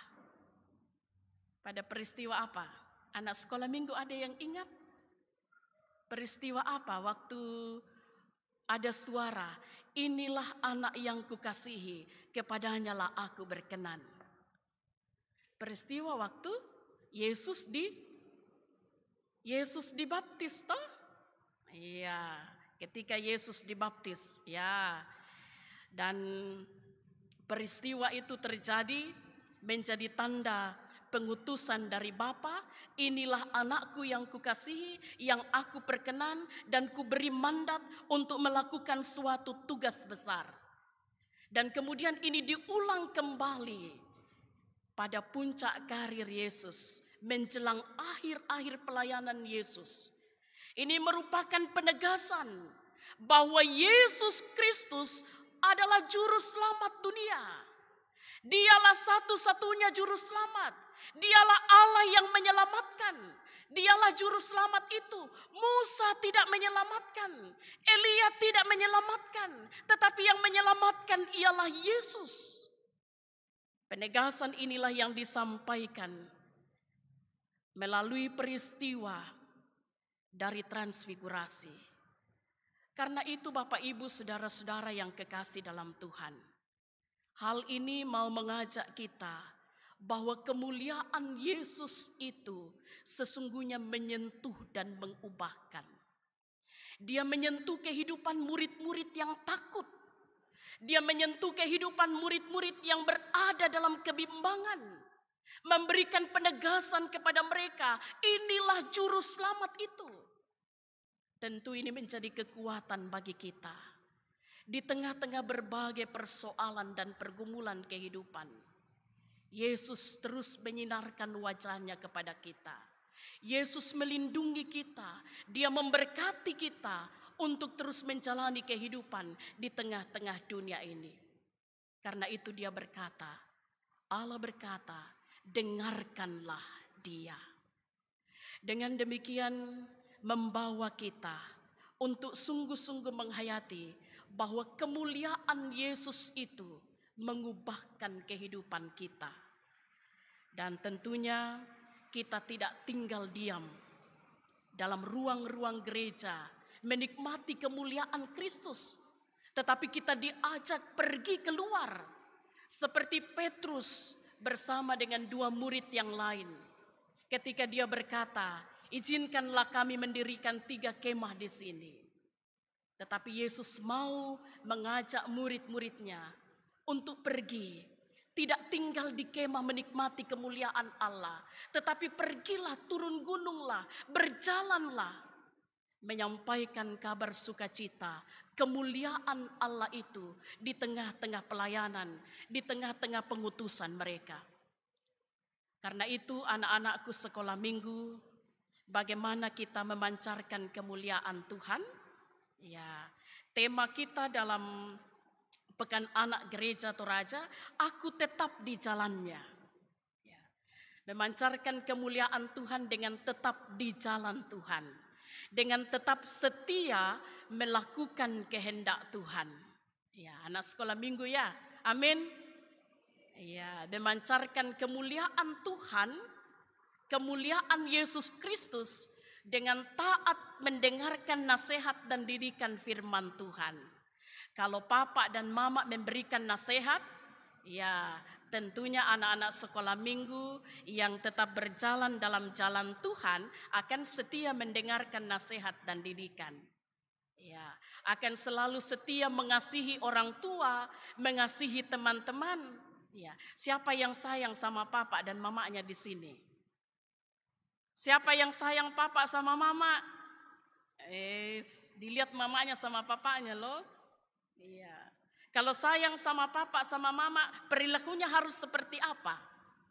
Pada peristiwa apa? Anak sekolah minggu ada yang ingat? Peristiwa apa? Waktu ada suara, inilah anak yang kukasihi, kepadanya lah aku berkenan. Peristiwa waktu Yesus di Yesus dibaptis toh? Iya, ketika Yesus dibaptis, ya. Dan peristiwa itu terjadi menjadi tanda pengutusan dari Bapa, inilah anakku yang kukasihi, yang aku perkenan dan kuberi mandat untuk melakukan suatu tugas besar. Dan kemudian ini diulang kembali pada puncak karir Yesus, menjelang akhir-akhir pelayanan Yesus. Ini merupakan penegasan bahwa Yesus Kristus adalah juru selamat dunia. Dialah satu-satunya juru selamat. Dialah Allah yang menyelamatkan. Dialah juru selamat itu. Musa tidak menyelamatkan, Elia tidak menyelamatkan, tetapi yang menyelamatkan ialah Yesus. Penegasan inilah yang disampaikan melalui peristiwa dari transfigurasi. Karena itu Bapak Ibu saudara-saudara yang kekasih dalam Tuhan, hal ini mau mengajak kita bahwa kemuliaan Yesus itu sesungguhnya menyentuh dan mengubahkan. Dia menyentuh kehidupan murid-murid yang takut. Dia menyentuh kehidupan murid-murid yang berada dalam kebimbangan, memberikan penegasan kepada mereka, inilah juru selamat itu. Tentu ini menjadi kekuatan bagi kita di tengah-tengah berbagai persoalan dan pergumulan kehidupan. Yesus terus menyinarkan wajahnya kepada kita. Yesus melindungi kita, dia memberkati kita untuk terus menjalani kehidupan di tengah-tengah dunia ini. Karena itu dia berkata, Allah berkata, dengarkanlah dia. Dengan demikian membawa kita untuk sungguh-sungguh menghayati bahwa kemuliaan Yesus itu mengubahkan kehidupan kita. Dan tentunya kita tidak tinggal diam dalam ruang-ruang gereja menikmati kemuliaan Kristus, tetapi kita diajak pergi keluar seperti Petrus bersama dengan dua murid yang lain. Ketika dia berkata, izinkanlah kami mendirikan tiga kemah di sini. Tetapi Yesus mau mengajak murid-muridnya untuk pergi, tidak tinggal di kemah menikmati kemuliaan Allah, tetapi pergilah, turun gununglah, berjalanlah, menyampaikan kabar sukacita, kemuliaan Allah itu di tengah-tengah pelayanan, di tengah-tengah pengutusan mereka. Karena itu anak-anakku sekolah minggu, bagaimana kita memancarkan kemuliaan Tuhan? Ya, tema kita dalam Pekan Anak Gereja Toraja, aku tetap di jalannya. Ya, memancarkan kemuliaan Tuhan dengan tetap di jalan Tuhan, dengan tetap setia melakukan kehendak Tuhan. Ya, anak sekolah minggu ya, amin. Ya, memancarkan kemuliaan Tuhan, kemuliaan Yesus Kristus dengan taat mendengarkan nasihat dan didikan firman Tuhan. Kalau papa dan mama memberikan nasihat, ya tentunya anak-anak sekolah minggu yang tetap berjalan dalam jalan Tuhan akan setia mendengarkan nasihat dan didikan. Ya, akan selalu setia mengasihi orang tua, mengasihi teman-teman. Ya, siapa yang sayang sama papa dan mamanya di sini? Siapa yang sayang papa sama mama? Eh, dilihat mamanya sama papanya loh. Iya. Kalau sayang sama papa sama mama, perilakunya harus seperti apa?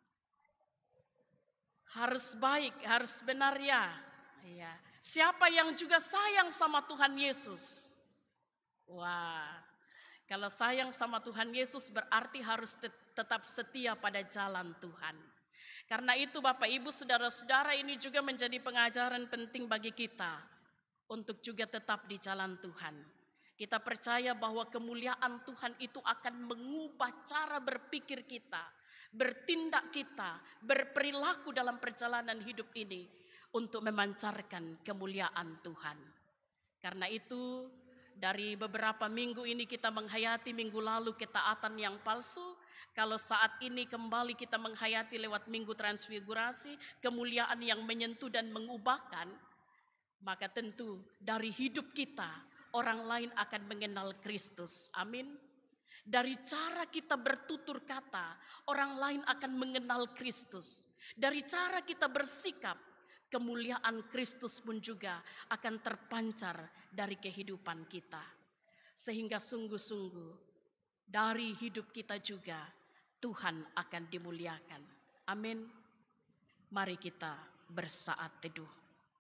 Harus baik, harus benar ya. Iya. Siapa yang juga sayang sama Tuhan Yesus? Wah, kalau sayang sama Tuhan Yesus berarti harus tetap setia pada jalan Tuhan. Karena itu Bapak Ibu saudara-saudara, ini juga menjadi pengajaran penting bagi kita untuk juga tetap di jalan Tuhan. Kita percaya bahwa kemuliaan Tuhan itu akan mengubah cara berpikir kita, bertindak kita, berperilaku dalam perjalanan hidup ini untuk memancarkan kemuliaan Tuhan. Karena itu dari beberapa minggu ini kita menghayati minggu lalu ketaatan yang palsu. Kalau saat ini kembali kita menghayati lewat minggu transfigurasi, kemuliaan yang menyentuh dan mengubahkan, maka tentu dari hidup kita orang lain akan mengenal Kristus. Amin. Dari cara kita bertutur kata, orang lain akan mengenal Kristus. Dari cara kita bersikap, kemuliaan Kristus pun juga akan terpancar dari kehidupan kita. Sehingga sungguh-sungguh dari hidup kita juga Tuhan akan dimuliakan. Amin. Mari kita bersaat teduh.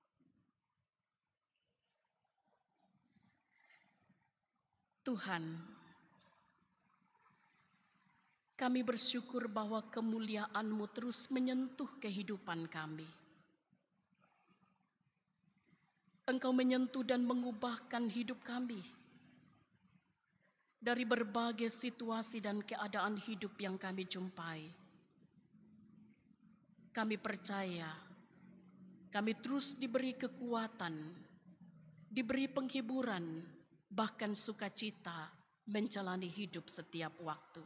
Tuhan, kami bersyukur bahwa kemuliaan-Mu terus menyentuh kehidupan kami. Engkau menyentuh dan mengubahkan hidup kami dari berbagai situasi dan keadaan hidup yang kami jumpai. Kami percaya, kami terus diberi kekuatan, diberi penghiburan, bahkan sukacita menjalani hidup setiap waktu.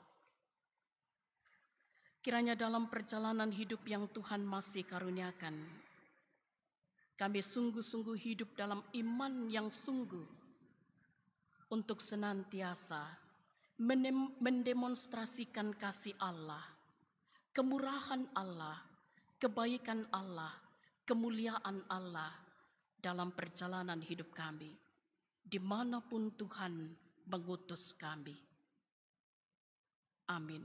Kiranya dalam perjalanan hidup yang Tuhan masih karuniakan, kami sungguh-sungguh hidup dalam iman yang sungguh untuk senantiasa mendemonstrasikan kasih Allah, kemurahan Allah, kebaikan Allah, kemuliaan Allah dalam perjalanan hidup kami, dimanapun Tuhan mengutus kami. Amin.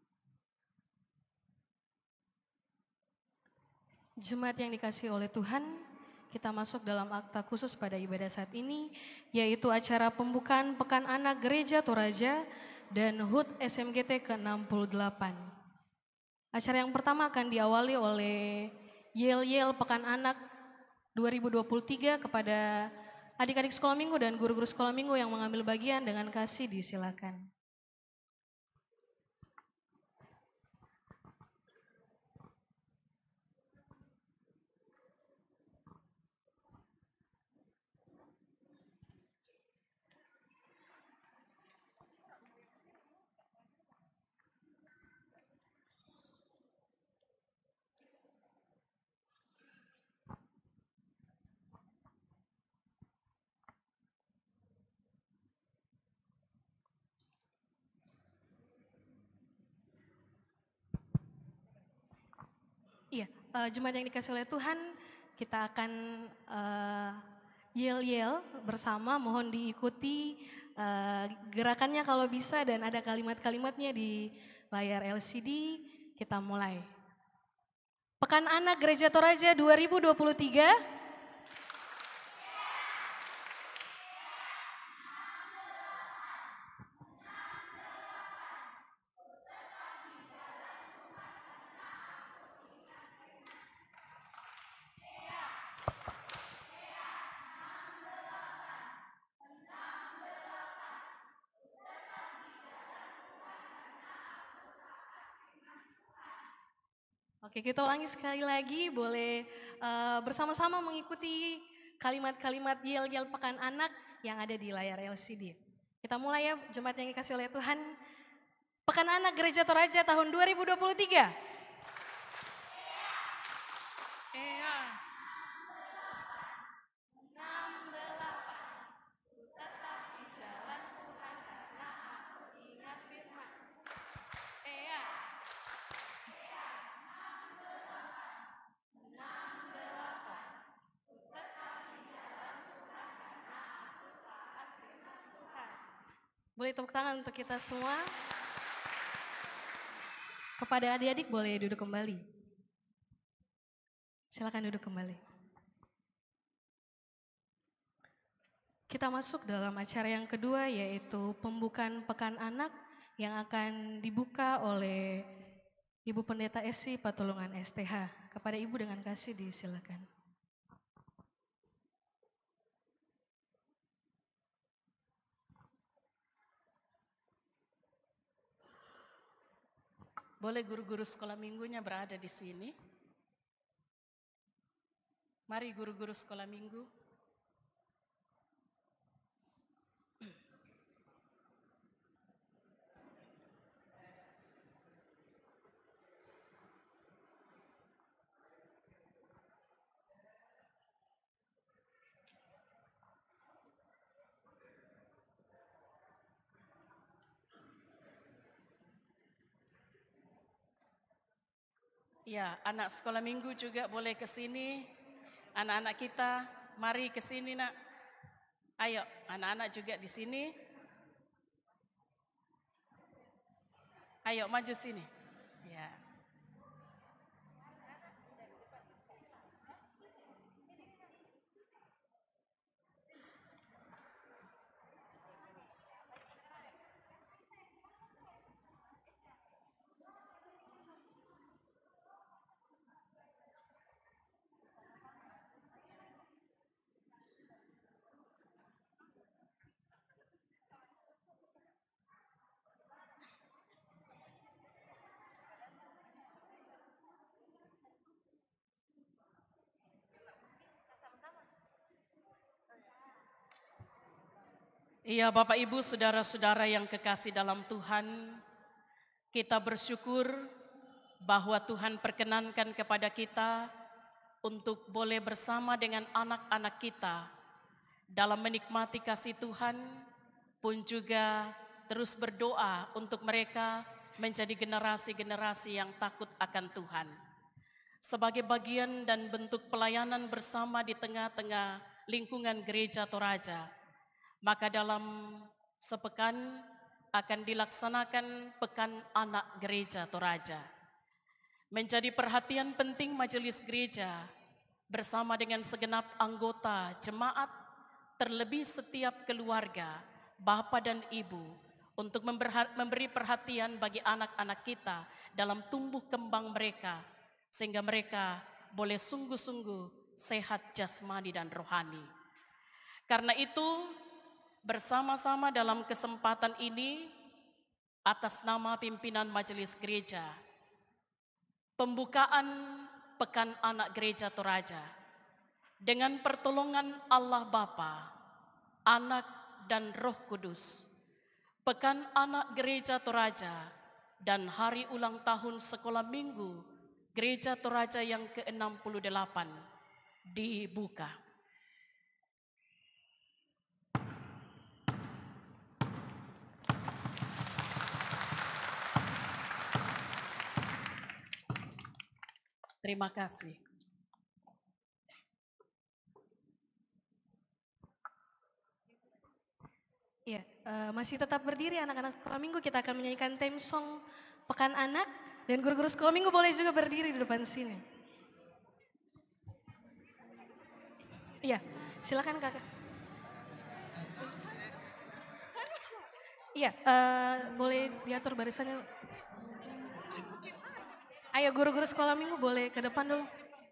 Jemaat yang dikasihi oleh Tuhan, kita masuk dalam akta khusus pada ibadah saat ini, yaitu acara pembukaan Pekan Anak Gereja Toraja dan H U T S M G T ke enam puluh delapan. Acara yang pertama akan diawali oleh Yel-Yel Pekan Anak dua ribu dua puluh tiga kepada adik-adik sekolah minggu dan guru-guru sekolah minggu yang mengambil bagian dengan kasih disilakan. Iya, uh, jemaat yang dikasih oleh Tuhan, kita akan uh, yel-yel bersama, mohon diikuti uh, gerakannya kalau bisa dan ada kalimat-kalimatnya di layar L C D. Kita mulai. Pekan Anak Gereja Toraja dua ribu dua puluh tiga. Oke, kita ulangi sekali lagi, boleh uh, bersama-sama mengikuti kalimat-kalimat yel-yel Pekan Anak yang ada di layar L C D. Kita mulai ya, jemaat yang dikasih oleh Tuhan. Pekan Anak Gereja Toraja tahun dua ribu dua puluh tiga. Boleh tepuk tangan untuk kita semua. Kepada adik-adik boleh duduk kembali. Silakan duduk kembali. Kita masuk dalam acara yang kedua, yaitu pembukaan Pekan Anak yang akan dibuka oleh Ibu Pendeta Esi Patulungan S T H. Kepada Ibu dengan kasih disilakan. Boleh guru-guru sekolah minggunya berada di sini? Mari guru-guru sekolah minggu. Ya, anak sekolah minggu juga boleh ke sini. Anak-anak kita, mari ke sini nak. Ayo, anak-anak juga di sini. Ayo maju sini. Ya. Iya, Bapak Ibu, saudara-saudara yang kekasih dalam Tuhan, kita bersyukur bahwa Tuhan perkenankan kepada kita untuk boleh bersama dengan anak-anak kita dalam menikmati kasih Tuhan, pun juga terus berdoa untuk mereka menjadi generasi-generasi yang takut akan Tuhan. Sebagai bagian dan bentuk pelayanan bersama di tengah-tengah lingkungan Gereja Toraja, maka dalam sepekan akan dilaksanakan Pekan Anak Gereja Toraja. Menjadi perhatian penting majelis gereja bersama dengan segenap anggota jemaat, terlebih setiap keluarga, bapa dan ibu, untuk memberi perhatian bagi anak-anak kita dalam tumbuh kembang mereka, sehingga mereka boleh sungguh-sungguh sehat jasmani dan rohani. Karena itu, bersama-sama dalam kesempatan ini, atas nama pimpinan Majelis Gereja, pembukaan Pekan Anak Gereja Toraja, dengan pertolongan Allah Bapa, Anak dan Roh Kudus, Pekan Anak Gereja Toraja dan hari ulang tahun sekolah minggu Gereja Toraja yang ke enam puluh delapan dibuka. Terima kasih. Ya, uh, masih tetap berdiri anak-anak sekolah minggu, kita akan menyanyikan theme song Pekan Anak, dan guru-guru sekolah minggu boleh juga berdiri di depan sini. Iya, silakan kakak. Iya, uh, boleh diatur barisannya. Ayo guru-guru sekolah minggu boleh ke depan dulu.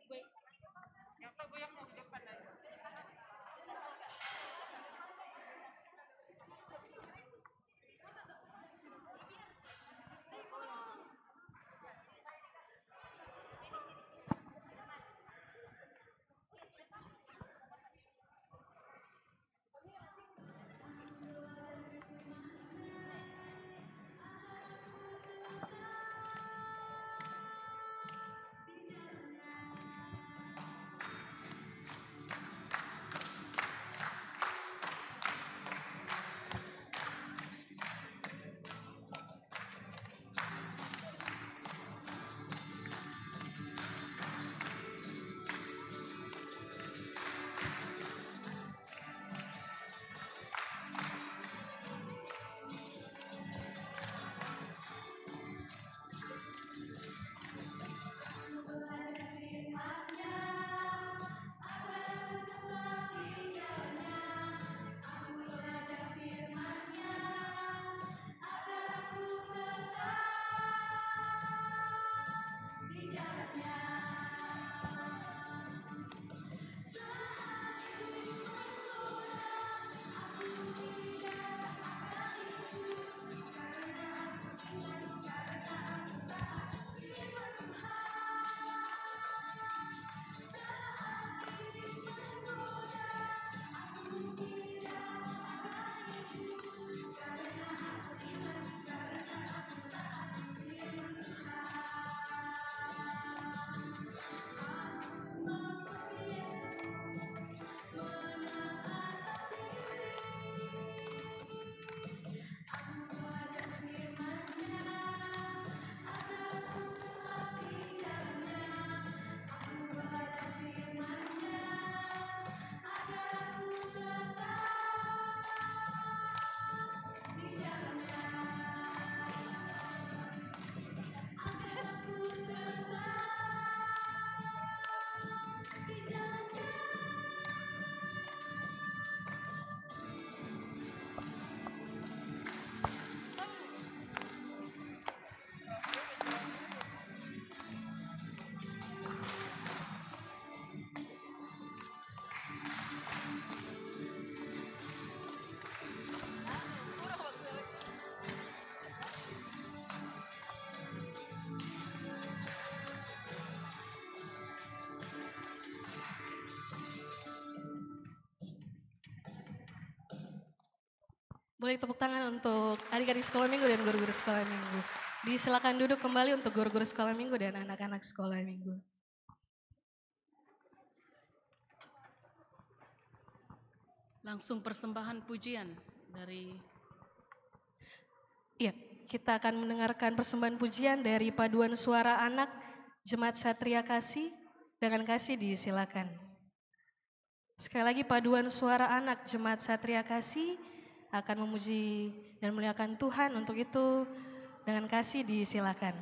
Boleh tepuk tangan untuk adik-adik sekolah minggu dan guru-guru sekolah minggu. Disilakan duduk kembali untuk guru-guru sekolah minggu dan anak-anak sekolah minggu. Langsung persembahan pujian dari Ya, kita akan mendengarkan persembahan pujian dari paduan suara anak Jemaat Satria Kasih. Dengan kasih disilakan. Sekali lagi paduan suara anak Jemaat Satria Kasih akan memuji dan memuliakan Tuhan. Untuk itu dengan kasih disilakan.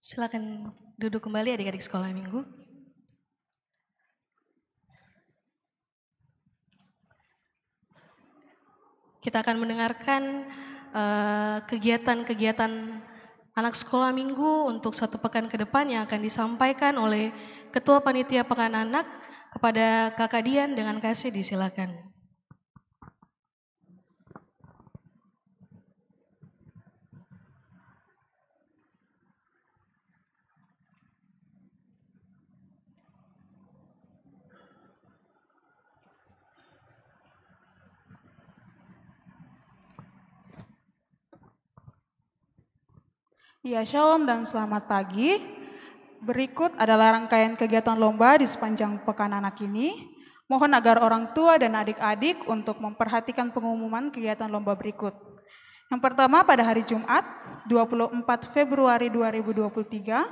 Silakan duduk kembali adik-adik sekolah minggu. Kita akan mendengarkan uh, kegiatan-kegiatan anak sekolah minggu untuk satu pekan ke depan yang akan disampaikan oleh Ketua Panitia Pekan Anak kepada Kakak Dian dengan kasih disilakan. Ya, shalom dan selamat pagi. Berikut adalah rangkaian kegiatan lomba di sepanjang Pekan Anak ini. Mohon agar orang tua dan adik-adik untuk memperhatikan pengumuman kegiatan lomba berikut. Yang pertama pada hari Jumat, dua puluh empat Februari dua ribu dua puluh tiga,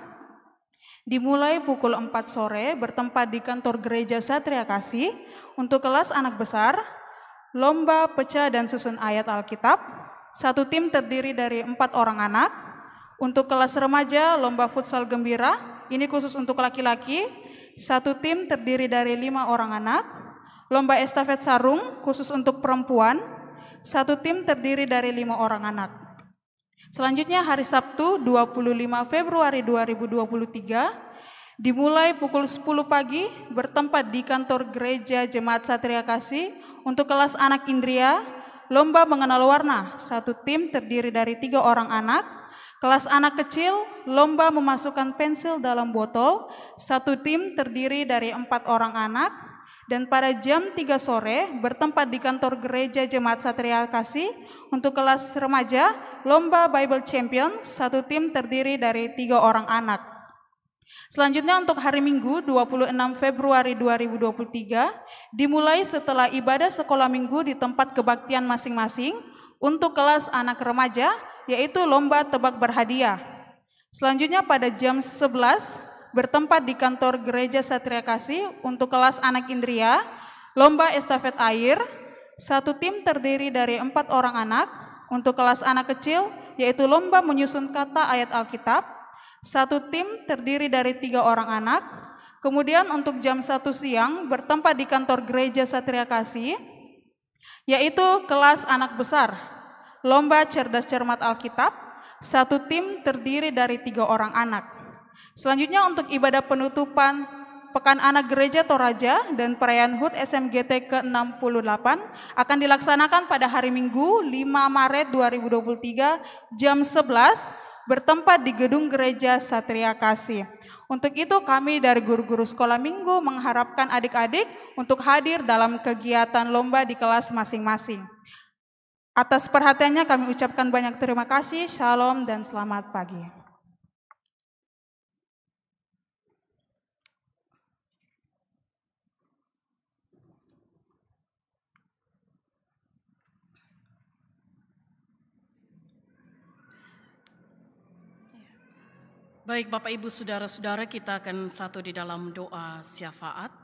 dimulai pukul empat sore bertempat di kantor Gereja Satria Kasih untuk kelas anak besar, lomba pecah dan susun ayat Alkitab. Satu tim terdiri dari empat orang anak. Untuk kelas remaja, lomba futsal gembira, ini khusus untuk laki-laki, satu tim terdiri dari lima orang anak. Lomba estafet sarung, khusus untuk perempuan, satu tim terdiri dari lima orang anak. Selanjutnya hari Sabtu, dua puluh lima Februari dua ribu dua puluh tiga, dimulai pukul sepuluh pagi, bertempat di kantor Gereja Jemaat Satria Kasih, untuk kelas anak Indria, lomba mengenal warna, satu tim terdiri dari tiga orang anak. Kelas anak kecil, lomba memasukkan pensil dalam botol, satu tim terdiri dari empat orang anak. Dan pada jam tiga sore, bertempat di kantor Gereja Jemaat Satria Kasih, untuk kelas remaja, lomba Bible Champion, satu tim terdiri dari tiga orang anak. Selanjutnya untuk hari Minggu, dua puluh enam Februari dua ribu dua puluh tiga, dimulai setelah ibadah sekolah minggu di tempat kebaktian masing-masing, untuk kelas anak remaja, yaitu lomba tebak berhadiah. Selanjutnya pada jam sebelas, bertempat di kantor Gereja Satria Kasih untuk kelas anak Indria, lomba estafet air, satu tim terdiri dari empat orang anak. Untuk kelas anak kecil, yaitu lomba menyusun kata ayat Alkitab, satu tim terdiri dari tiga orang anak. Kemudian untuk jam satu siang, bertempat di kantor Gereja Satria Kasih, yaitu kelas anak besar, lomba cerdas cermat Alkitab, satu tim terdiri dari tiga orang anak. Selanjutnya untuk ibadah penutupan Pekan Anak Gereja Toraja dan perayaan H U T S M G T ke enam puluh delapan akan dilaksanakan pada hari Minggu lima Maret dua ribu dua puluh tiga jam sebelas, bertempat di Gedung Gereja Satria Kasih. Untuk itu kami dari guru-guru sekolah minggu mengharapkan adik-adik untuk hadir dalam kegiatan lomba di kelas masing-masing. Atas perhatiannya kami ucapkan banyak terima kasih, shalom dan selamat pagi. Baik Bapak Ibu Saudara-saudara, kita akan satu di dalam doa syafaat.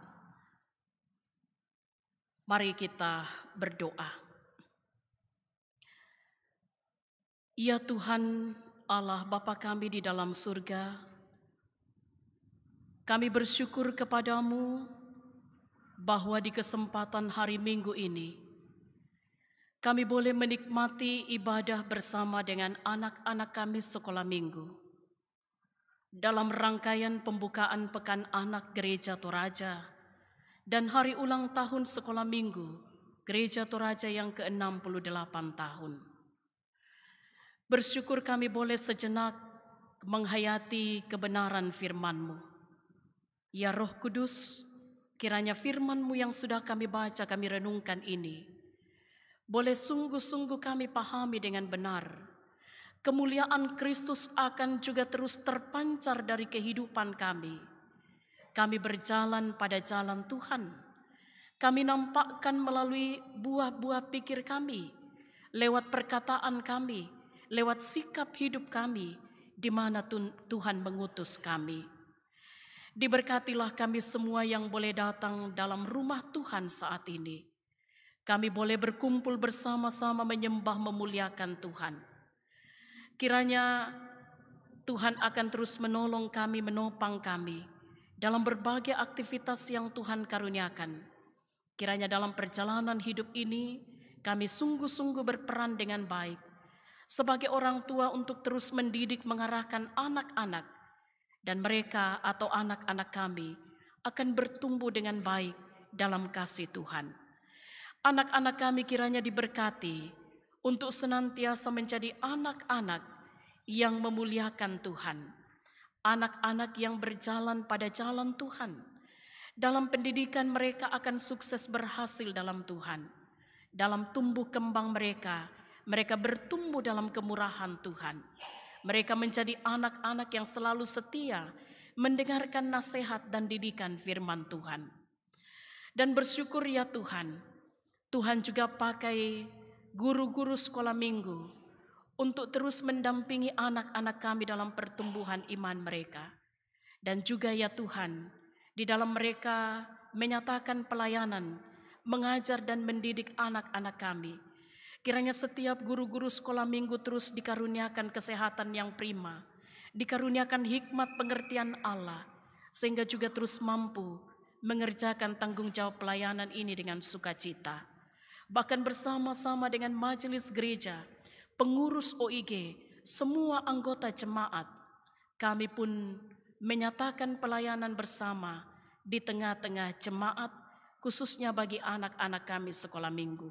Mari kita berdoa. Ya Tuhan Allah Bapa kami di dalam surga, kami bersyukur kepadamu bahwa di kesempatan hari Minggu ini, kami boleh menikmati ibadah bersama dengan anak-anak kami sekolah minggu. Dalam rangkaian pembukaan Pekan Anak Gereja Toraja dan hari ulang tahun sekolah minggu Gereja Toraja yang ke enam puluh delapan tahun. Bersyukur kami boleh sejenak menghayati kebenaran firman-Mu. Ya Roh Kudus, kiranya firman-Mu yang sudah kami baca, kami renungkan ini, boleh sungguh-sungguh kami pahami dengan benar. Kemuliaan Kristus akan juga terus terpancar dari kehidupan kami. Kami berjalan pada jalan Tuhan. Kami nampakkan melalui buah-buah pikir kami, lewat perkataan kami, lewat sikap hidup kami, di mana Tuhan mengutus kami. Diberkatilah kami semua yang boleh datang dalam rumah Tuhan saat ini. Kami boleh berkumpul bersama-sama menyembah memuliakan Tuhan. Kiranya Tuhan akan terus menolong kami, menopang kami dalam berbagai aktivitas yang Tuhan karuniakan. Kiranya dalam perjalanan hidup ini kami sungguh-sungguh berperan dengan baik sebagai orang tua untuk terus mendidik, mengarahkan anak-anak, dan mereka atau anak-anak kami akan bertumbuh dengan baik dalam kasih Tuhan. Anak-anak kami kiranya diberkati untuk senantiasa menjadi anak-anak yang memuliakan Tuhan, anak-anak yang berjalan pada jalan Tuhan. Dalam pendidikan mereka akan sukses berhasil dalam Tuhan. Dalam tumbuh kembang mereka, mereka bertumbuh dalam kemurahan Tuhan. Mereka menjadi anak-anak yang selalu setia mendengarkan nasihat dan didikan firman Tuhan. Dan bersyukur ya Tuhan, Tuhan juga pakai guru-guru sekolah minggu untuk terus mendampingi anak-anak kami dalam pertumbuhan iman mereka. Dan juga ya Tuhan, di dalam mereka menyatakan pelayanan, mengajar dan mendidik anak-anak kami. Kiranya setiap guru-guru sekolah minggu terus dikaruniakan kesehatan yang prima, dikaruniakan hikmat pengertian Allah, sehingga juga terus mampu mengerjakan tanggung jawab pelayanan ini dengan sukacita. Bahkan bersama-sama dengan majelis gereja, pengurus O I G, semua anggota jemaat, kami pun menyatakan pelayanan bersama di tengah-tengah jemaat, khususnya bagi anak-anak kami sekolah minggu.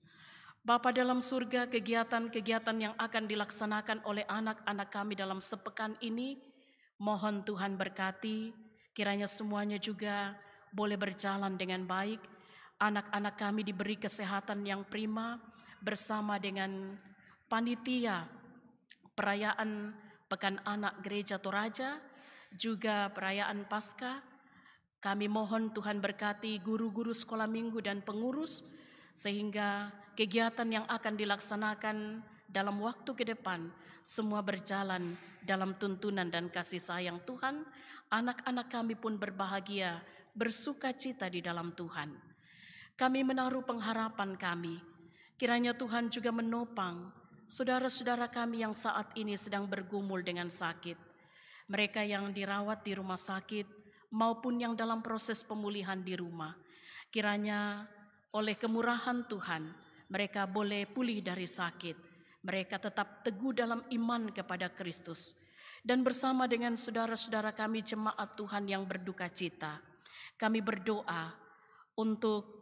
Bapa dalam surga, kegiatan-kegiatan yang akan dilaksanakan oleh anak-anak kami dalam sepekan ini, mohon Tuhan berkati, kiranya semuanya juga boleh berjalan dengan baik. Anak-anak kami diberi kesehatan yang prima bersama dengan panitia perayaan Pekan Anak Gereja Toraja, juga perayaan Paskah. Kami mohon Tuhan berkati guru-guru sekolah minggu dan pengurus, sehingga kegiatan yang akan dilaksanakan dalam waktu ke depan semua berjalan dalam tuntunan dan kasih sayang Tuhan. Anak-anak kami pun berbahagia, bersuka cita di dalam Tuhan. Kami menaruh pengharapan kami, kiranya Tuhan juga menopang saudara-saudara kami yang saat ini sedang bergumul dengan sakit. Mereka yang dirawat di rumah sakit maupun yang dalam proses pemulihan di rumah. Kiranya oleh kemurahan Tuhan, mereka boleh pulih dari sakit. Mereka tetap teguh dalam iman kepada Kristus. Dan bersama dengan saudara-saudara kami jemaat Tuhan yang berduka cita, kami berdoa untuk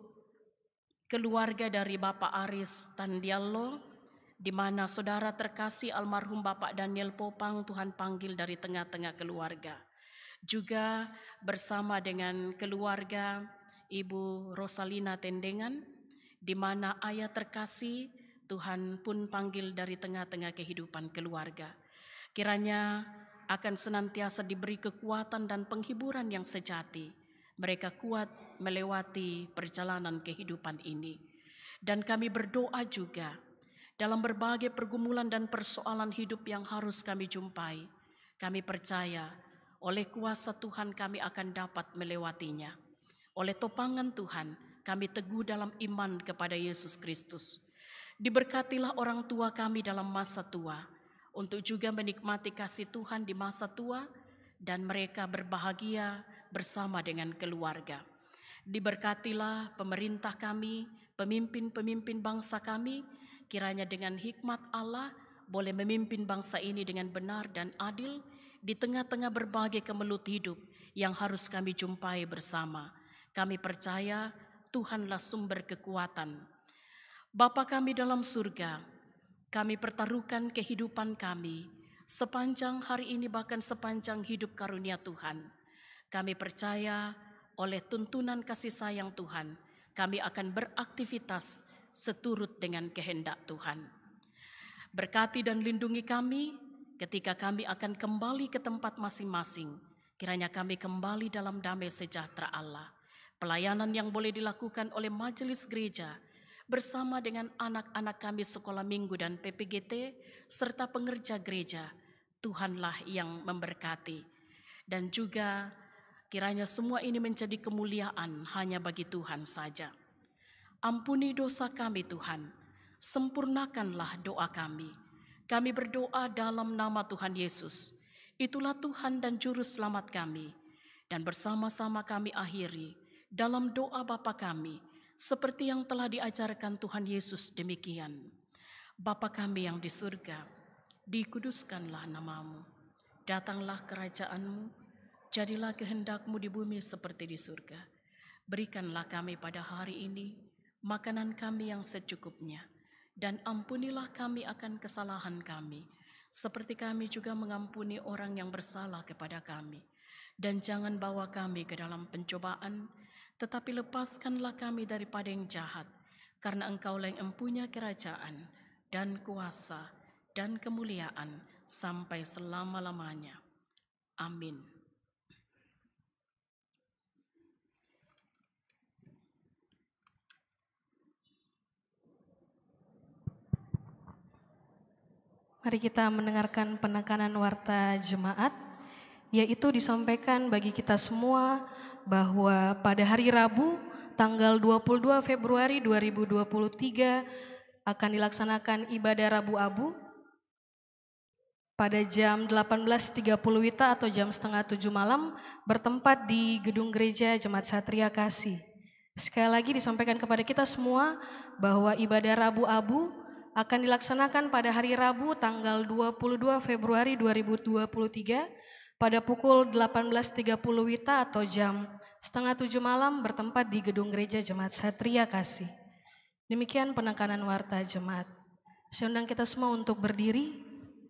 keluarga dari Bapak Aris Tandiallo, di mana saudara terkasih almarhum Bapak Daniel Popang Tuhan panggil dari tengah-tengah keluarga. Juga bersama dengan keluarga Ibu Rosalina Tendengan, di mana ayah terkasih Tuhan pun panggil dari tengah-tengah kehidupan keluarga. Kiranya akan senantiasa diberi kekuatan dan penghiburan yang sejati. Mereka kuat melewati perjalanan kehidupan ini. Dan kami berdoa juga dalam berbagai pergumulan dan persoalan hidup yang harus kami jumpai. Kami percaya oleh kuasa Tuhan kami akan dapat melewatinya. Oleh topangan Tuhan kami teguh dalam iman kepada Yesus Kristus. Diberkatilah orang tua kami dalam masa tua, untuk juga menikmati kasih Tuhan di masa tua, dan mereka berbahagia bersama dengan keluarga. Diberkatilah pemerintah kami, pemimpin-pemimpin bangsa kami, kiranya dengan hikmat Allah boleh memimpin bangsa ini dengan benar dan adil di tengah-tengah berbagai kemelut hidup yang harus kami jumpai bersama. Kami percaya Tuhanlah sumber kekuatan. Bapa kami dalam surga, kami pertaruhkan kehidupan kami sepanjang hari ini, bahkan sepanjang hidup karunia Tuhan. Kami percaya oleh tuntunan kasih sayang Tuhan, kami akan beraktivitas seturut dengan kehendak Tuhan. Berkati dan lindungi kami ketika kami akan kembali ke tempat masing-masing. Kiranya kami kembali dalam damai sejahtera Allah. Pelayanan yang boleh dilakukan oleh majelis gereja bersama dengan anak-anak kami sekolah minggu dan P P G T serta pengerja gereja, Tuhanlah yang memberkati. Dan juga kiranya semua ini menjadi kemuliaan hanya bagi Tuhan saja. Ampuni dosa kami Tuhan, sempurnakanlah doa kami. Kami berdoa dalam nama Tuhan Yesus, Itulah Tuhan dan Juru Selamat kami, dan bersama-sama kami akhiri dalam doa Bapa kami, seperti yang telah diajarkan Tuhan Yesus demikian. Bapa kami yang di surga, dikuduskanlah namamu, datanglah kerajaanmu, jadilah kehendak-Mu di bumi seperti di surga. Berikanlah kami pada hari ini makanan kami yang secukupnya, dan ampunilah kami akan kesalahan kami, seperti kami juga mengampuni orang yang bersalah kepada kami. Dan jangan bawa kami ke dalam pencobaan, tetapi lepaskanlah kami daripada yang jahat, karena Engkaulah yang empunya kerajaan dan kuasa dan kemuliaan sampai selama-lamanya. Amin. Mari kita mendengarkan penekanan warta jemaat, yaitu disampaikan bagi kita semua bahwa pada hari Rabu tanggal dua puluh dua Februari dua ribu dua puluh tiga akan dilaksanakan ibadah Rabu Abu pada jam delapan belas tiga puluh W I T A atau jam setengah tujuh malam bertempat di Gedung Gereja Jemaat Satria Kasih. Sekali lagi disampaikan kepada kita semua bahwa ibadah Rabu Abu akan dilaksanakan pada hari Rabu tanggal dua puluh dua Februari dua ribu dua puluh tiga pada pukul delapan belas tiga puluh W I T A atau jam setengah tujuh malam bertempat di Gedung Gereja Jemaat Satria Kasih. Demikian penekanan warta jemaat. Saya undang kita semua untuk berdiri.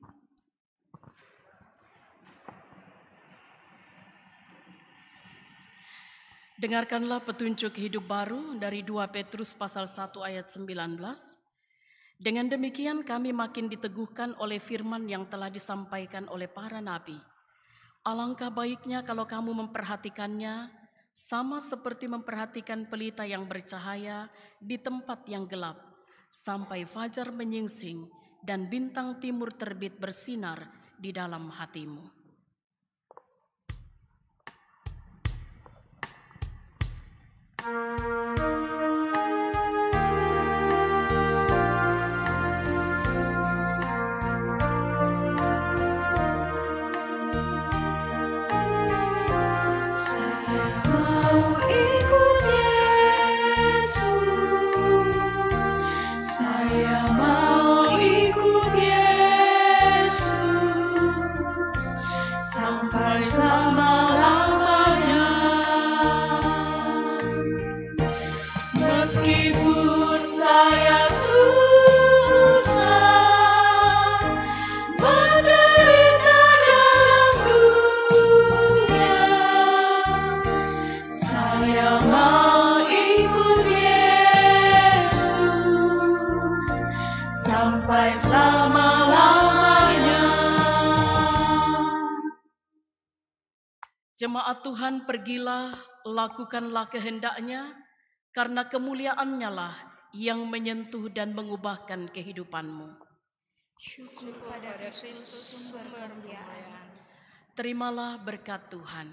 Dengarkanlah petunjuk hidup baru dari dua Petrus pasal satu ayat sembilan belas. Dengan demikian kami makin diteguhkan oleh firman yang telah disampaikan oleh para nabi. Alangkah baiknya kalau kamu memperhatikannya, sama seperti memperhatikan pelita yang bercahaya di tempat yang gelap, sampai fajar menyingsing dan bintang timur terbit bersinar di dalam hatimu. Jemaat Tuhan, pergilah, lakukanlah kehendaknya, karena kemuliaannya lah yang menyentuh dan mengubahkan kehidupanmu. Syukur pada Kristus sumber kemuliaan. Terimalah berkat Tuhan.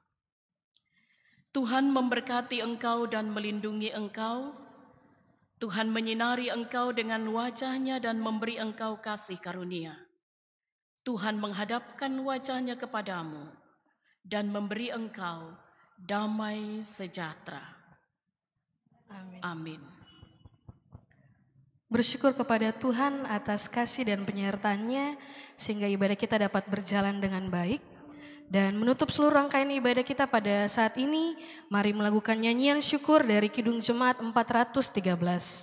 Tuhan memberkati engkau dan melindungi engkau. Tuhan menyinari engkau dengan wajahnya dan memberi engkau kasih karunia. Tuhan menghadapkan wajahnya kepadamu dan memberi engkau damai sejahtera. Amin. Amin. Bersyukur kepada Tuhan atas kasih dan penyertaan-Nya sehingga ibadah kita dapat berjalan dengan baik. Dan menutup seluruh rangkaian ibadah kita pada saat ini, mari melakukan nyanyian syukur dari Kidung Jemaat empat ratus tiga belas.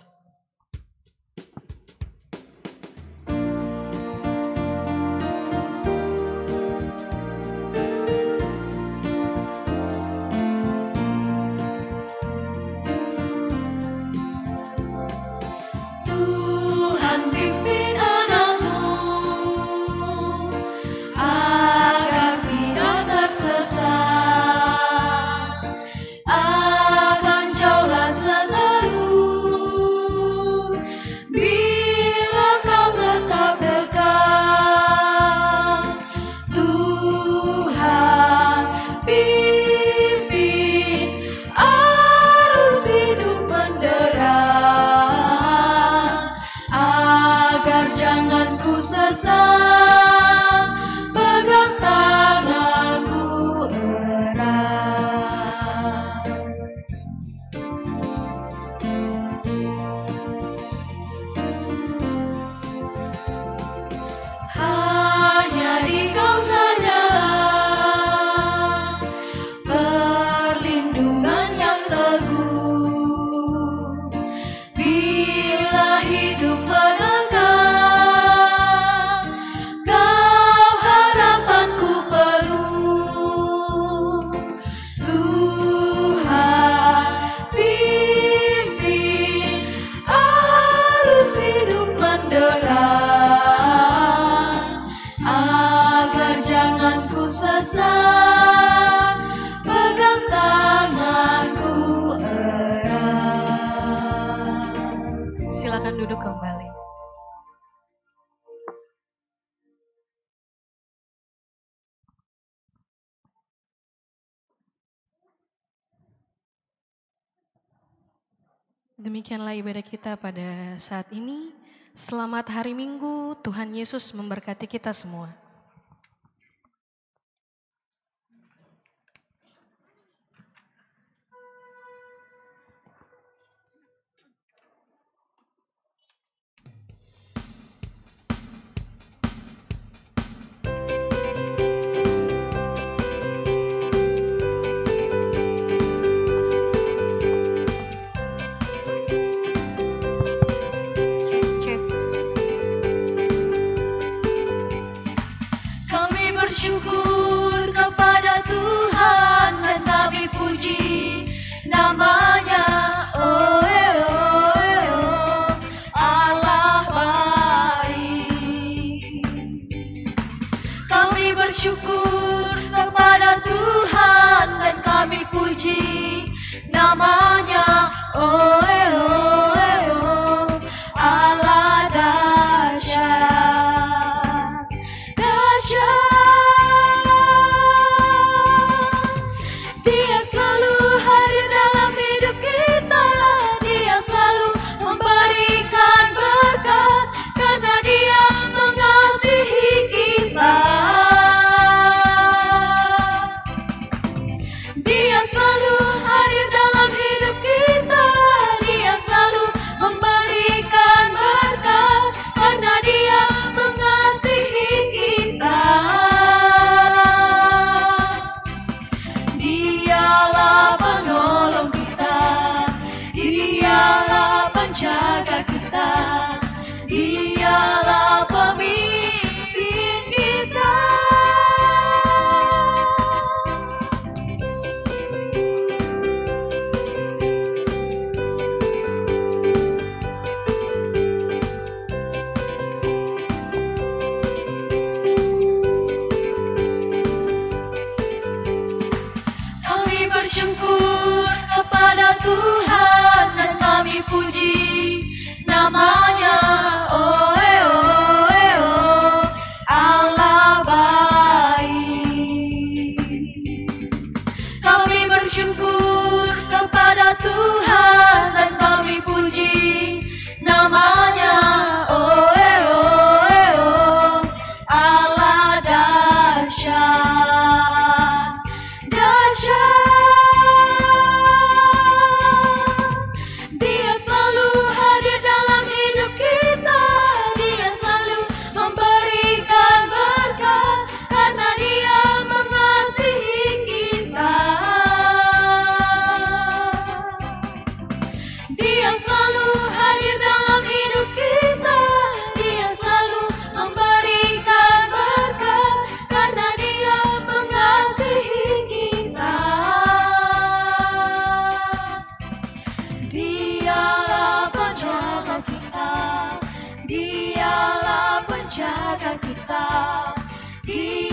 Pegang Demikianlah ibadah kita pada saat ini. Selamat hari Minggu, Tuhan Yesus memberkati kita semua. Bersyukur kepada Tuhan dan kami puji namanya. Oh, eh, oh, eh, oh, Allah baik. Kami bersyukur kepada Tuhan dan kami puji namanya. Oh, eh, oh, eh, oh, Allah dahsyat, dahsyat. Dia selalu hadir dalam hidup kita, Dia selalu memberikan berkat, karena Dia mengasihi kita. Dialah penolong kita, Dialah penjaga kita, Dialah pemimpin kita. Bersyukur kepada Tuhan dan kami puji namanya. Oh, eh, oh, eh, oh, Allah baik. Kami bersyukur kepada Tuhan dan kami puji namanya. Oh, eh, oh, eh, oh, Allah dahsyat, dahsyat. Dialah penjaga kita, Dia